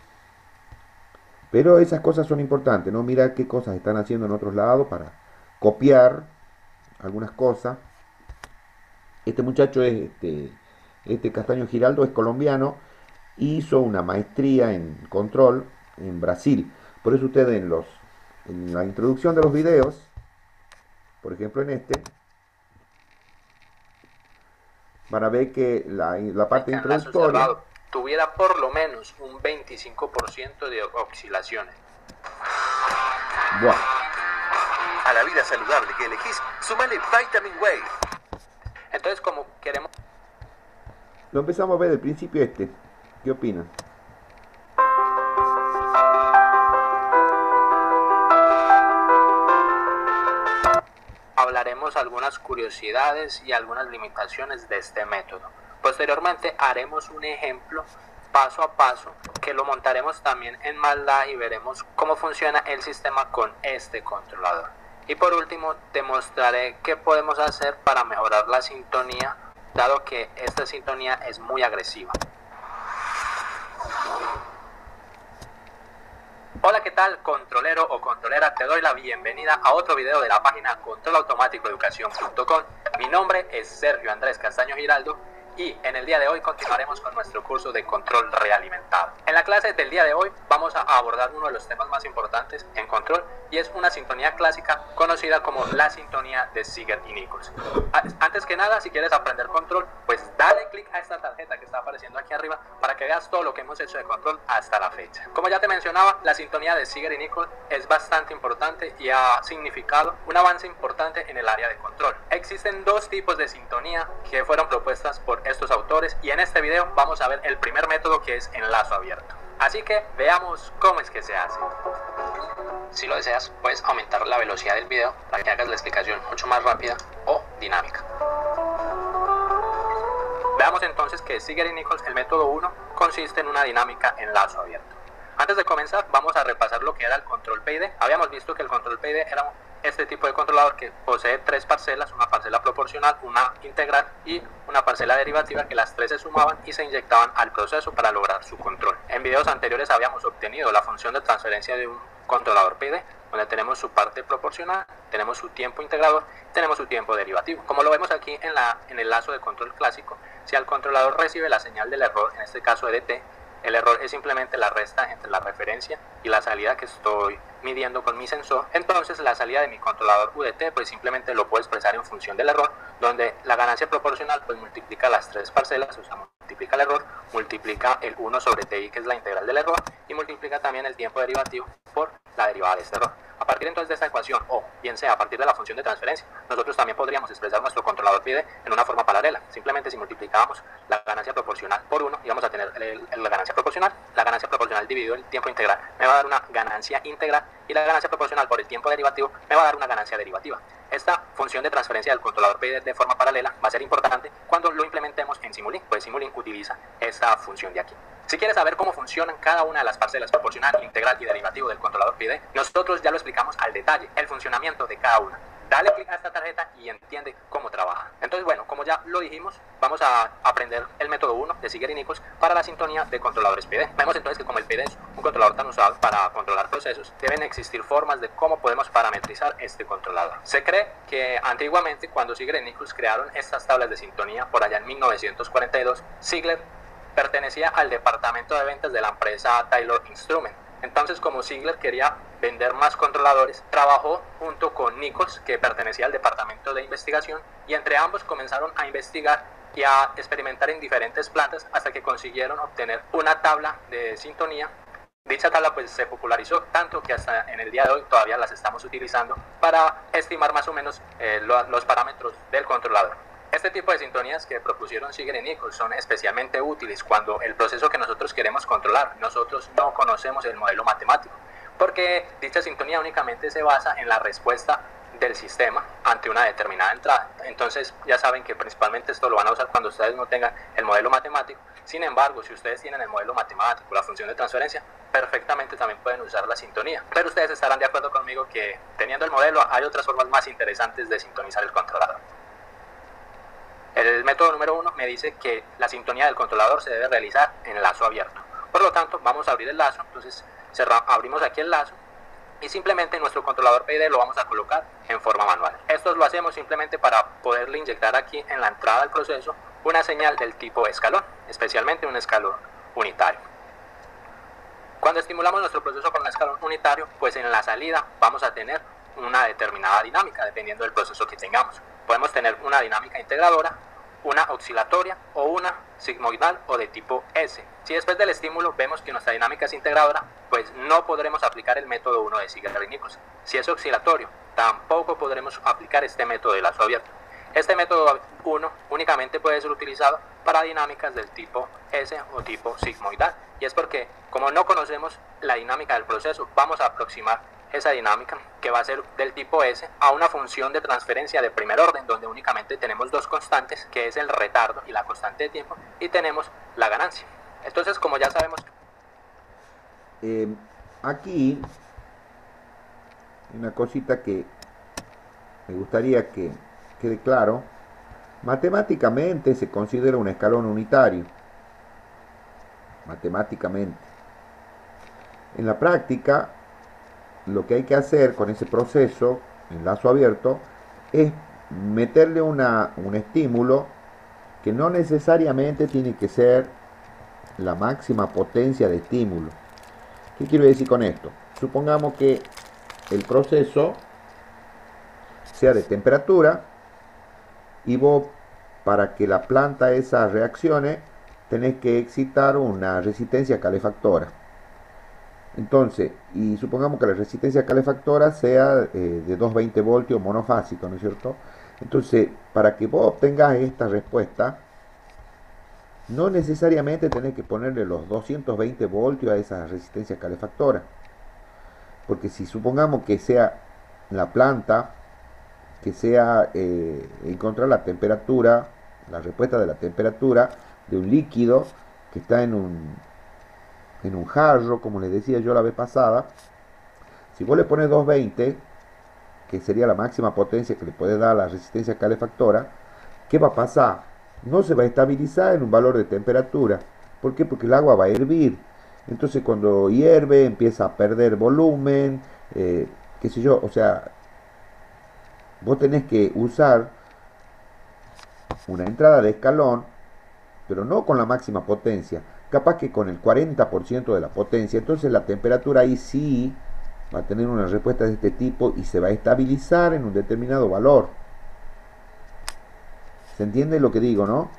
pero esas cosas son importantes, ¿no? Mirar qué cosas están haciendo en otros lados para copiar algunas cosas. Este muchacho es este, Este Castaño Giraldo es colombiano, hizo una maestría en control en Brasil. Por eso ustedes en, los, en la introducción de los videos, por ejemplo en este, van a ver que la, la parte introductoria tuviera por lo menos un veinticinco por ciento de oscilaciones. Buah. A la vida saludable que elegís, sumale Vitamin Whey. Entonces, como queremos... Lo empezamos a ver del principio este. ¿Qué opinan? Hablaremos algunas curiosidades y algunas limitaciones de este método. Posteriormente haremos un ejemplo paso a paso que lo montaremos también en MATLAB y veremos cómo funciona el sistema con este controlador. Y por último te mostraré qué podemos hacer para mejorar la sintonía, dado que esta sintonía es muy agresiva. Hola, ¿qué tal, controlero o controlera? Te doy la bienvenida a otro video de la página control automático educación punto com. Mi nombre es Sergio Andrés Castaño Giraldo y en el día de hoy continuaremos con nuestro curso de control realimentado. En la clase del día de hoy vamos a abordar uno de los temas más importantes en control y es una sintonía clásica conocida como la sintonía de Ziegler y Nichols. Antes que nada, si quieres aprender control, pues dale clic a esta tarjeta que está apareciendo aquí arriba para que veas todo lo que hemos hecho de control hasta la fecha. Como ya te mencionaba, la sintonía de Ziegler y Nichols es bastante importante y ha significado un avance importante en el área de control. Existen dos tipos de sintonía que fueron propuestas por estos autores y en este video vamos a ver el primer método, que es enlazo abierto. Así que veamos cómo es que se hace. Si lo deseas, puedes aumentar la velocidad del video para que hagas la explicación mucho más rápida o dinámica. Veamos entonces que Ziegler y Nichols, el método uno, consiste en una dinámica enlazo abierto. Antes de comenzar, vamos a repasar lo que era el control P I D. Habíamos visto que el control P I D era este tipo de controlador que posee tres parcelas, una parcela proporcional, una integral y una parcela derivativa, que las tres se sumaban y se inyectaban al proceso para lograr su control. En videos anteriores habíamos obtenido la función de transferencia de un controlador P I D, donde tenemos su parte proporcional, tenemos su tiempo integrador, tenemos su tiempo derivativo. Como lo vemos aquí en, la, en el lazo de control clásico, si el controlador recibe la señal del error, en este caso E D T, el error es simplemente la resta entre la referencia y la salida que estoy midiendo con mi sensor. Entonces la salida de mi controlador U D T pues simplemente lo puedo expresar en función del error, donde la ganancia proporcional pues multiplica las tres parcelas, o sea, multiplica el error, multiplica el uno sobre Ti, que es la integral del error, y multiplica también el tiempo derivativo por la derivada de este error. A partir entonces de esta ecuación, o bien sea a partir de la función de transferencia, nosotros también podríamos expresar nuestro controlador P I D en una forma paralela. Simplemente si multiplicábamos la ganancia proporcional por uno, íbamos a tener el, el, la ganancia proporcional, la ganancia proporcional dividido el tiempo integral me va a dar una ganancia integral, y la ganancia proporcional por el tiempo derivativo me va a dar una ganancia derivativa. Esta función de transferencia del controlador P I D de forma paralela va a ser importante cuando lo implementemos en Simulink, pues Simulink utiliza esta función de aquí. Si quieres saber cómo funcionan cada una de las parcelas proporcional, integral y derivativo del controlador P I D, nosotros ya lo explicamos al detalle, el funcionamiento de cada una. Dale clic a esta tarjeta y entiende cómo trabaja. Entonces, bueno, como ya lo dijimos, vamos a aprender el método uno de Ziegler y Nichols para la sintonía de controladores P I D. Vemos entonces que como el P I D es un controlador tan usado para controlar procesos, deben existir formas de cómo podemos parametrizar este controlador. Se cree que antiguamente, cuando Ziegler y Nichols crearon estas tablas de sintonía por allá en mil novecientos cuarenta y dos, Ziegler pertenecía al departamento de ventas de la empresa Taylor Instrument. Entonces, como Ziegler quería vender más controladores, trabajó junto con Nichols, que pertenecía al departamento de investigación, y entre ambos comenzaron a investigar y a experimentar en diferentes plantas hasta que consiguieron obtener una tabla de sintonía. Dicha tabla pues se popularizó tanto que hasta en el día de hoy todavía las estamos utilizando para estimar más o menos eh, lo, los parámetros del controlador. Este tipo de sintonías que propusieron Ziegler y Nichols son especialmente útiles cuando el proceso que nosotros queremos controlar, nosotros no conocemos el modelo matemático, porque dicha sintonía únicamente se basa en la respuesta del sistema ante una determinada entrada. Entonces ya saben que principalmente esto lo van a usar cuando ustedes no tengan el modelo matemático. Sin embargo, si ustedes tienen el modelo matemático, la función de transferencia, perfectamente también pueden usar la sintonía. Pero ustedes estarán de acuerdo conmigo que teniendo el modelo hay otras formas más interesantes de sintonizar el controlador. El método número uno me dice que la sintonía del controlador se debe realizar en lazo abierto. Por lo tanto, vamos a abrir el lazo. Entonces cerra, abrimos aquí el lazo y simplemente nuestro controlador P I D lo vamos a colocar en forma manual. Esto lo hacemos simplemente para poderle inyectar aquí en la entrada del proceso una señal del tipo escalón, especialmente un escalón unitario. Cuando estimulamos nuestro proceso con un escalón unitario, pues en la salida vamos a tener una determinada dinámica, dependiendo del proceso que tengamos. Podemos tener una dinámica integradora, una oscilatoria o una sigmoidal o de tipo S. Si después del estímulo vemos que nuestra dinámica es integradora, pues no podremos aplicar el método uno de Ziegler-Nichols. Si es oscilatorio, tampoco podremos aplicar este método de lazo abierto. Este método uno únicamente puede ser utilizado para dinámicas del tipo S o tipo sigmoidal, y es porque como no conocemos la dinámica del proceso, vamos a aproximar esa dinámica, que va a ser del tipo S, a una función de transferencia de primer orden, donde únicamente tenemos dos constantes, que es el retardo y la constante de tiempo, y tenemos la ganancia. Entonces, como ya sabemos... Eh, aquí, una cosita que me gustaría que quede claro. Matemáticamente se considera un escalón unitario. Matemáticamente. En la práctica, lo que hay que hacer con ese proceso en lazo abierto es meterle una, un estímulo que no necesariamente tiene que ser la máxima potencia de estímulo. ¿Qué quiero decir con esto? Supongamos que el proceso sea de temperatura y vos, para que la planta esa reaccione, tenés que excitar una resistencia calefactora. Entonces, y supongamos que la resistencia calefactora sea eh, de doscientos veinte voltios monofásico, ¿no es cierto? Entonces, para que vos obtengas esta respuesta, no necesariamente tenés que ponerle los doscientos veinte voltios a esa resistencia calefactora. Porque si supongamos que sea la planta, que sea eh, encontrar la temperatura, la respuesta de la temperatura de un líquido que está en un, en un jarro, como les decía yo la vez pasada, si vos le pones doscientos veinte, que sería la máxima potencia que le puede dar la resistencia calefactora, ¿qué va a pasar? No se va a estabilizar en un valor de temperatura. ¿Por qué? Porque el agua va a hervir. Entonces cuando hierve empieza a perder volumen, eh, qué sé yo, o sea, vos tenés que usar una entrada de escalón, pero no con la máxima potencia, capaz que con el cuarenta por ciento de la potencia. Entonces la temperatura ahí sí va a tener una respuesta de este tipo y se va a estabilizar en un determinado valor. ¿Se entiende lo que digo, no?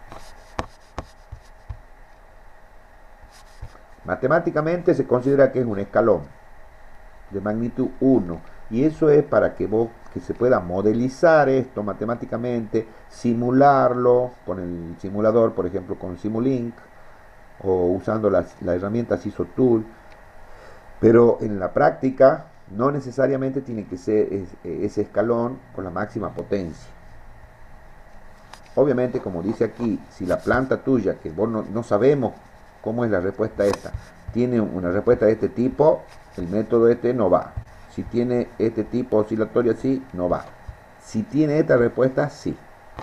Matemáticamente se considera que es un escalón de magnitud uno, y eso es para que vos, que se pueda modelizar esto matemáticamente, simularlo con el simulador, por ejemplo con Simulink, o usando las, la herramienta SisoTool. Pero en la práctica no necesariamente tiene que ser ese, ese escalón con la máxima potencia. Obviamente, como dice aquí, si la planta tuya, que vos no, no sabemos cómo es la respuesta esta, tiene una respuesta de este tipo, el método este no va. Si tiene este tipo oscilatorio así, no va. Si tiene esta respuesta, sí.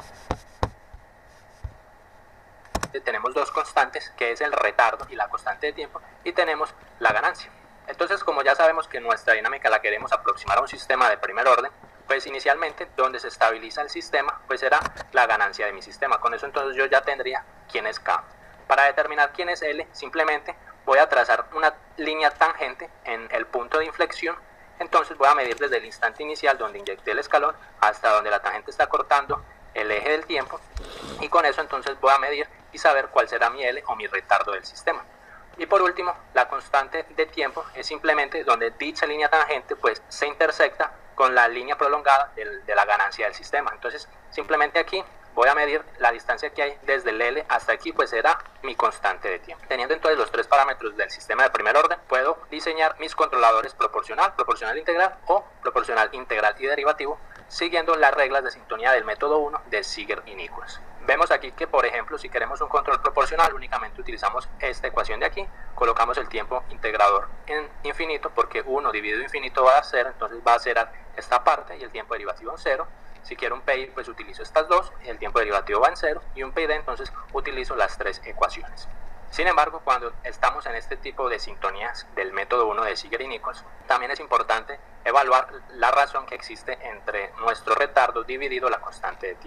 Tenemos dos constantes, que es el retardo y la constante de tiempo, y tenemos la ganancia. Entonces, como ya sabemos que nuestra dinámica la queremos aproximar a un sistema de primer orden, pues inicialmente donde se estabiliza el sistema, pues será la ganancia de mi sistema. Con eso entonces yo ya tendría quién es K. Para determinar quién es L, simplemente voy a trazar una línea tangente en el punto de inflexión. Entonces voy a medir desde el instante inicial donde inyecté el escalón hasta donde la tangente está cortando el eje del tiempo, y con eso entonces voy a medir y saber cuál será mi L o mi retardo del sistema. Y por último, la constante de tiempo es simplemente donde dicha línea tangente pues se intersecta con la línea prolongada del, de la ganancia del sistema. Entonces simplemente aquí voy a medir la distancia que hay desde el L hasta aquí, pues será mi constante de tiempo. Teniendo entonces los tres parámetros del sistema de primer orden, puedo diseñar mis controladores proporcional, proporcional integral o proporcional integral y derivativo, siguiendo las reglas de sintonía del método uno de Ziegler y Nichols. Vemos aquí que, por ejemplo, si queremos un control proporcional, únicamente utilizamos esta ecuación de aquí, colocamos el tiempo integrador en infinito, porque uno dividido infinito va a cero, entonces va a ser esta parte y el tiempo derivativo en cero. Si quiero un P I, pues utilizo estas dos, el tiempo derivativo va en cero, y un P I D, entonces utilizo las tres ecuaciones. Sin embargo, cuando estamos en este tipo de sintonías del método uno de Ziegler y Nichols, también es importante evaluar la razón que existe entre nuestro retardo dividido la constante de tiempo.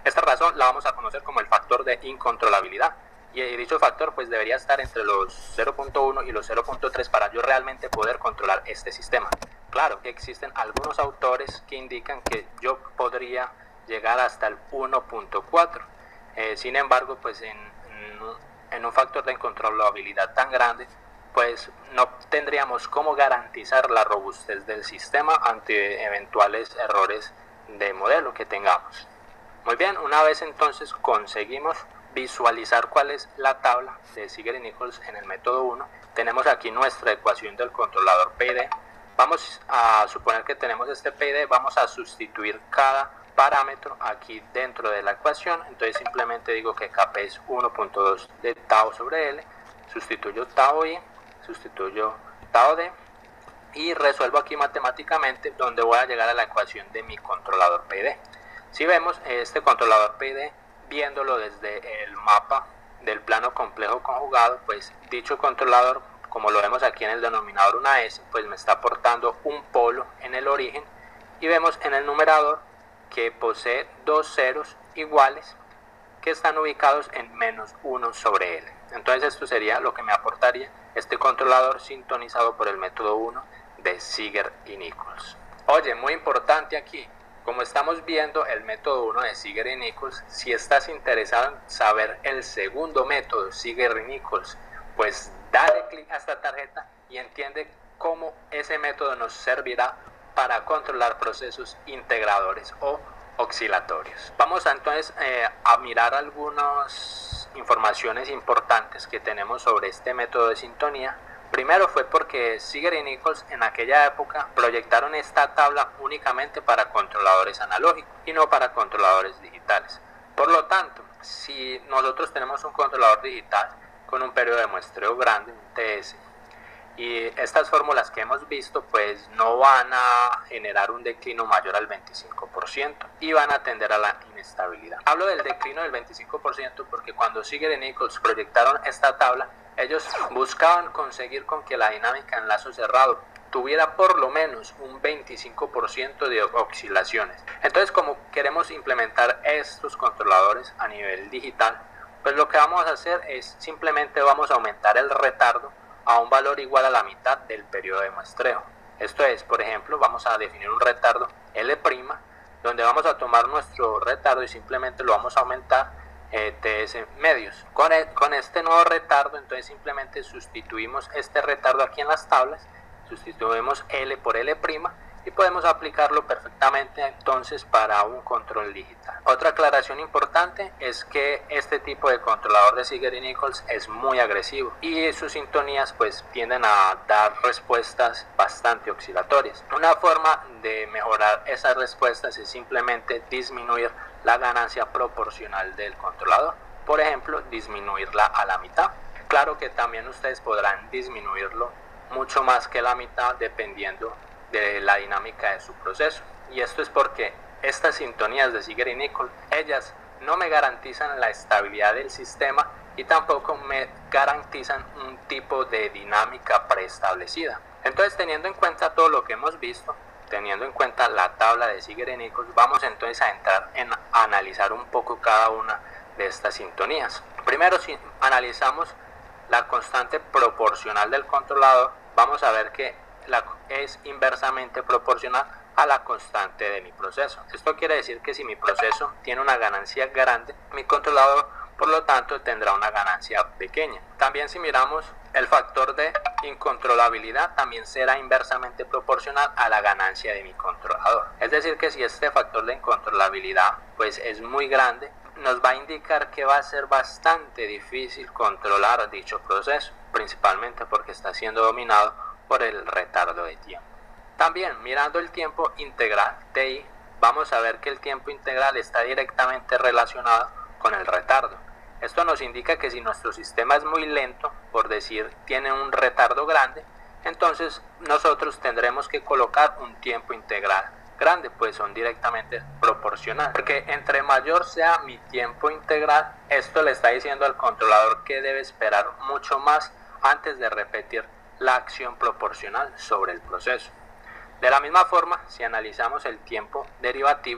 Esta razón la vamos a conocer como el factor de incontrolabilidad. Y dicho factor pues debería estar entre los cero punto uno y los cero punto tres para yo realmente poder controlar este sistema. Claro que existen algunos autores que indican que yo podría llegar hasta el uno punto cuatro. Eh, sin embargo, pues en, en un factor de incontrolabilidad tan grande, pues no tendríamos cómo garantizar la robustez del sistema ante eventuales errores de modelo que tengamos. Muy bien, una vez entonces conseguimos visualizar cuál es la tabla de Ziegler y Nichols en el método uno, tenemos aquí nuestra ecuación del controlador P I D. Vamos a suponer que tenemos este P I D, vamos a sustituir cada parámetro aquí dentro de la ecuación, entonces simplemente digo que K P es uno punto dos de tau sobre L, sustituyo tau I, sustituyo tau D y resuelvo aquí matemáticamente donde voy a llegar a la ecuación de mi controlador P I D. Si vemos este controlador P I D, viéndolo desde el mapa del plano complejo conjugado, pues dicho controlador, como lo vemos aquí en el denominador una S, pues me está aportando un polo en el origen y vemos en el numerador que posee dos ceros iguales que están ubicados en menos uno sobre L. Entonces esto sería lo que me aportaría este controlador sintonizado por el método uno de Ziegler y Nichols. Oye, muy importante aquí, como estamos viendo el método uno de Ziegler y Nichols, si estás interesado en saber el segundo método, Ziegler y Nichols, pues dale clic a esta tarjeta y entiende cómo ese método nos servirá para controlar procesos integradores o oscilatorios. Vamos a, entonces eh, a mirar algunas informaciones importantes que tenemos sobre este método de sintonía. Primero fue porque Ziegler y Nichols en aquella época proyectaron esta tabla únicamente para controladores analógicos y no para controladores digitales. Por lo tanto, si nosotros tenemos un controlador digital con un periodo de muestreo grande, un T S, y estas fórmulas que hemos visto pues no van a generar un declino mayor al veinticinco por ciento y van a tender a la inestabilidad. Hablo del declino del veinticinco por ciento porque cuando Ziegler y Nichols proyectaron esta tabla, ellos buscaban conseguir con que la dinámica en lazo cerrado tuviera por lo menos un veinticinco por ciento de oscilaciones. Entonces, como queremos implementar estos controladores a nivel digital, pues lo que vamos a hacer es simplemente vamos a aumentar el retardo a un valor igual a la mitad del periodo de muestreo. Esto es, por ejemplo, vamos a definir un retardo L', donde vamos a tomar nuestro retardo y simplemente lo vamos a aumentar eh, T S medios. Con, el, con este nuevo retardo, entonces simplemente sustituimos este retardo aquí en las tablas, sustituimos L por L' y podemos aplicarlo perfectamente entonces para un control digital. Otra aclaración importante es que este tipo de controlador de Ziegler y Nichols es muy agresivo y sus sintonías pues tienden a dar respuestas bastante oscilatorias. Una forma de mejorar esas respuestas es simplemente disminuir la ganancia proporcional del controlador, por ejemplo disminuirla a la mitad. Claro que también ustedes podrán disminuirlo mucho más que la mitad dependiendo de la dinámica de su proceso, y esto es porque estas sintonías de Ziegler y Nichols, ellas no me garantizan la estabilidad del sistema y tampoco me garantizan un tipo de dinámica preestablecida. Entonces, teniendo en cuenta todo lo que hemos visto, teniendo en cuenta la tabla de Ziegler y Nichols, vamos entonces a entrar en analizar un poco cada una de estas sintonías. Primero, si analizamos la constante proporcional del controlador, vamos a ver que la es inversamente proporcional a la constante de mi proceso. Esto quiere decir que si mi proceso tiene una ganancia grande, mi controlador por lo tanto tendrá una ganancia pequeña. También si miramos el factor de incontrolabilidad, también será inversamente proporcional a la ganancia de mi controlador. Es decir que si este factor de incontrolabilidad pues es muy grande, nos va a indicar que va a ser bastante difícil controlar dicho proceso, principalmente porque está siendo dominado por el retardo de tiempo. También mirando el tiempo integral T I, vamos a ver que el tiempo integral está directamente relacionado con el retardo. Esto nos indica que si nuestro sistema es muy lento, por decir tiene un retardo grande, entonces nosotros tendremos que colocar un tiempo integral grande, pues son directamente proporcionales, porque entre mayor sea mi tiempo integral, esto le está diciendo al controlador que debe esperar mucho más antes de repetir la acción proporcional sobre el proceso. De la misma forma, si analizamos el tiempo derivativo,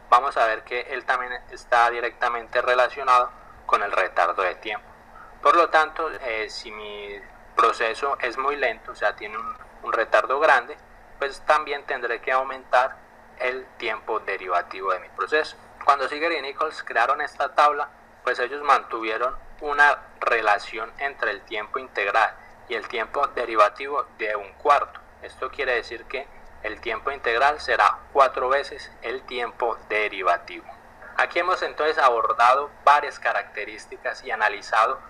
vamos a ver que él también está directamente relacionado con el retardo de tiempo. Por lo tanto, eh, si mi proceso es muy lento, o sea, tiene un, un retardo grande, pues también tendré que aumentar el tiempo derivativo de mi proceso. Cuando Ziegler y Nichols crearon esta tabla, pues ellos mantuvieron una relación entre el tiempo integral y el tiempo derivativo de un cuarto. Esto quiere decir que el tiempo integral será cuatro veces el tiempo derivativo. Aquí hemos entonces abordado varias características y analizado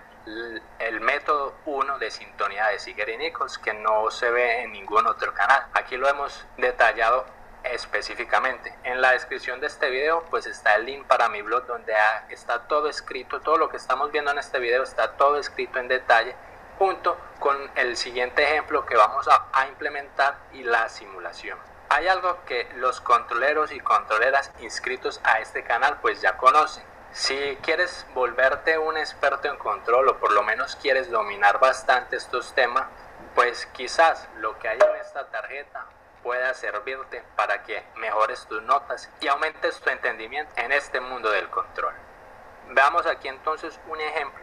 el método uno de sintonía de Ziegler y Nichols, que no se ve en ningún otro canal. Aquí lo hemos detallado específicamente. En la descripción de este video pues está el link para mi blog, donde está todo escrito, todo lo que estamos viendo en este video está todo escrito en detalle, junto con el siguiente ejemplo que vamos a, a implementar y la simulación. Hay algo que los controleros y controleras inscritos a este canal pues ya conocen. Si quieres volverte un experto en control, o por lo menos quieres dominar bastante estos temas, pues quizás lo que hay en esta tarjeta pueda servirte para que mejores tus notas y aumentes tu entendimiento en este mundo del control. Veamos aquí entonces un ejemplo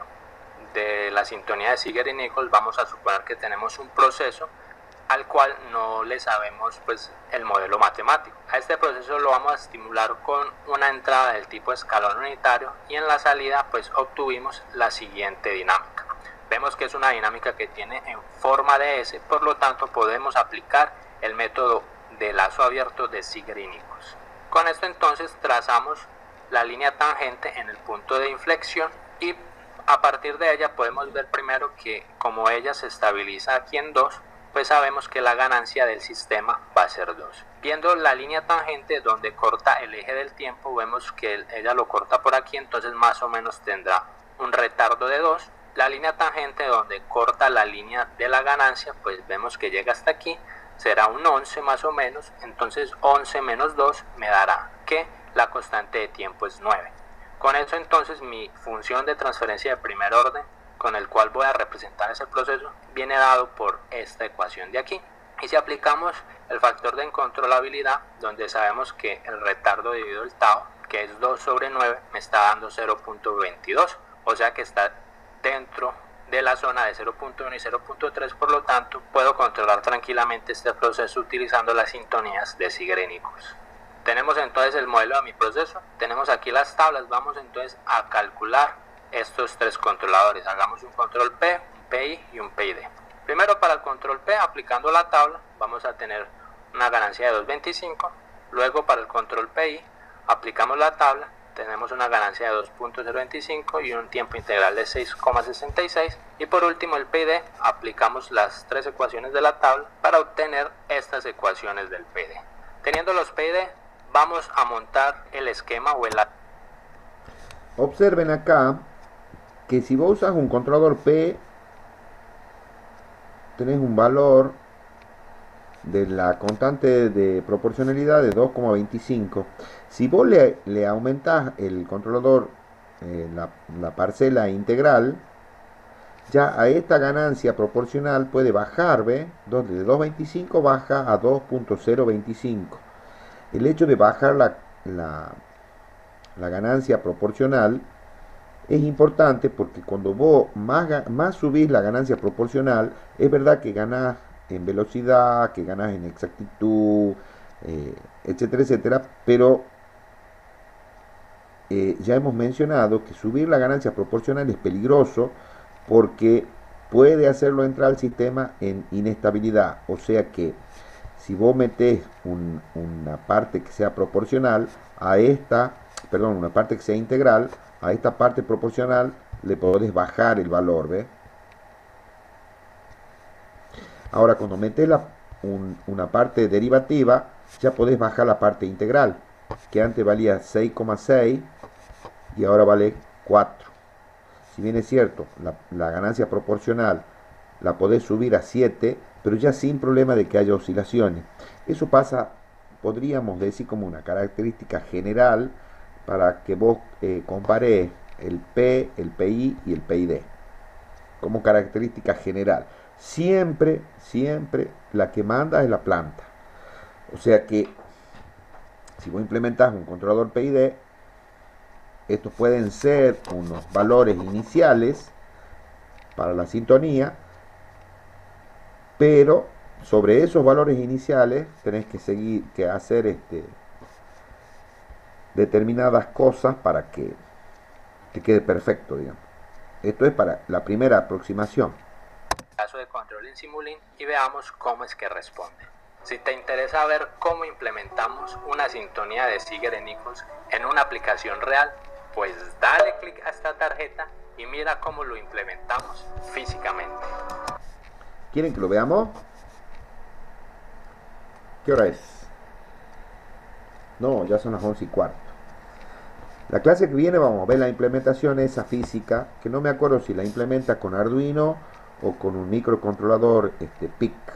de la sintonía de Ziegler y Nichols. Vamos a suponer que tenemos un proceso al cual no le sabemos pues el modelo matemático. A este proceso lo vamos a estimular con una entrada del tipo escalón unitario, y en la salida pues obtuvimos la siguiente dinámica. Vemos que es una dinámica que tiene en forma de S, por lo tanto podemos aplicar el método de lazo abierto de Ziegler y Nichols. Con esto entonces trazamos la línea tangente en el punto de inflexión, y a partir de ella podemos ver primero que como ella se estabiliza aquí en dos, pues sabemos que la ganancia del sistema va a ser dos. Viendo la línea tangente donde corta el eje del tiempo, vemos que ella lo corta por aquí, entonces más o menos tendrá un retardo de dos. La línea tangente donde corta la línea de la ganancia, pues vemos que llega hasta aquí, será un once más o menos, entonces once menos dos me dará que la constante de tiempo es nueve. Con eso entonces mi función de transferencia de primer orden, con el cual voy a representar ese proceso, viene dado por esta ecuación de aquí. Y si aplicamos el factor de incontrolabilidad, donde sabemos que el retardo dividido el tau, que es dos sobre nueve, me está dando cero punto veintidós, o sea que está dentro de la zona de cero punto uno y cero punto tres, por lo tanto puedo controlar tranquilamente este proceso utilizando las sintonías de Ziegler y Nichols. Tenemos entonces el modelo de mi proceso, tenemos aquí las tablas. Vamos entonces a calcular estos tres controladores. Hagamos un control P, un P I y un P I D. Primero, para el control P, aplicando la tabla, vamos a tener una ganancia de dos punto veinticinco. Luego, para el control P I, aplicamos la tabla, tenemos una ganancia de dos punto cero veinticinco y un tiempo integral de seis coma sesenta y seis. Y por último, el P I D, aplicamos las tres ecuaciones de la tabla para obtener estas ecuaciones del P I D. Teniendo los P I D, vamos a montar el esquema o el... Observen acá que si vos usas un controlador P, tenés un valor de la constante de proporcionalidad de dos coma veinticinco. Si vos le, le aumentás el controlador, eh, la, la parcela integral, ya a esta ganancia proporcional puede bajar, ¿ve? Donde de dos coma veinticinco baja a dos punto cero veinticinco. El hecho de bajar la, la, la ganancia proporcional es importante, porque cuando vos más, más subís la ganancia proporcional, es verdad que ganás en velocidad, que ganás en exactitud, eh, etcétera, etcétera, pero eh, ya hemos mencionado que subir la ganancia proporcional es peligroso, porque puede hacerlo entrar al sistema en inestabilidad. O sea que si vos metés un, una parte que sea proporcional a esta, perdón, una parte que sea integral, a esta parte proporcional le podés bajar el valor, ¿ve? Ahora, cuando metés la, un, una parte derivativa, ya podés bajar la parte integral, que antes valía seis coma seis y ahora vale cuatro. Si bien es cierto, la, la ganancia proporcional la podés subir a siete, pero ya sin problema de que haya oscilaciones. Eso pasa, podríamos decir, como una característica general para que vos eh, compares el P, el P I y el P I D. Como característica general. Siempre, siempre la que manda es la planta. O sea que si vos implementás un controlador P I D, estos pueden ser unos valores iniciales para la sintonía, pero sobre esos valores iniciales tenés que seguir, que hacer este, determinadas cosas para que te quede perfecto, digamos. Esto es para la primera aproximación. Caso de control en Simulink y veamos cómo es que responde. Si te interesa ver cómo implementamos una sintonía de Ziegler-Nichols en una aplicación real, pues dale clic a esta tarjeta y mira cómo lo implementamos físicamente. ¿Quieren que lo veamos? ¿Qué hora es? No, ya son las once y cuarto. La clase que viene vamos a ver la implementación esa física, que no me acuerdo si la implementa con Arduino o con un microcontrolador este, P I C.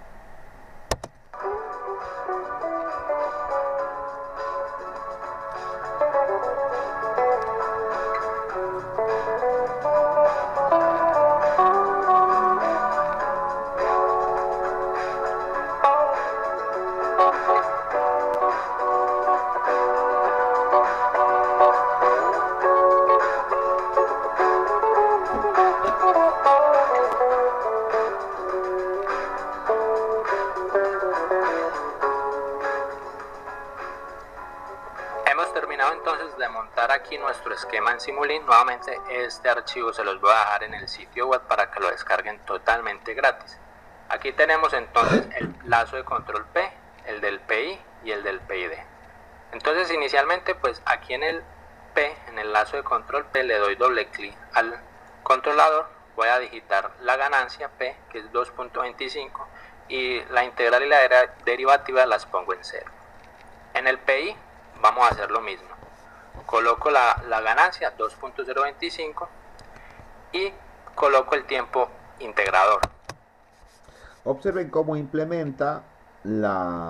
Hemos terminado entonces de montar aquí nuestro esquema en Simulink. Nuevamente este archivo se los voy a dejar en el sitio web para que lo descarguen totalmente gratis. Aquí tenemos entonces el lazo de control P, el del P I y el del P I D. Entonces inicialmente pues aquí en el P, en el lazo de control P, le doy doble clic al controlador, voy a digitar la ganancia P, que es dos punto veinticinco, y la integral y la derivativa las pongo en cero. En el P I vamos a hacer lo mismo, coloco la, la ganancia dos punto cero veinticinco y coloco el tiempo integrador. Observen cómo implementa la,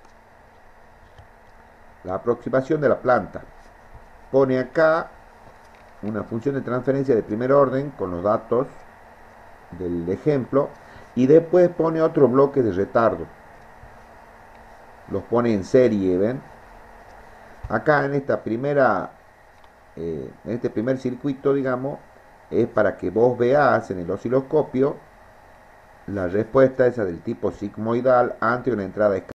la aproximación de la planta. Pone acá una función de transferencia de primer orden con los datos del ejemplo y después pone otro bloque de retardo. Los pone en serie, ¿ven? Acá en esta primera, eh, en este primer circuito, digamos, es para que vos veas en el osciloscopio la respuesta esa del tipo sigmoidal ante una entrada escalonada.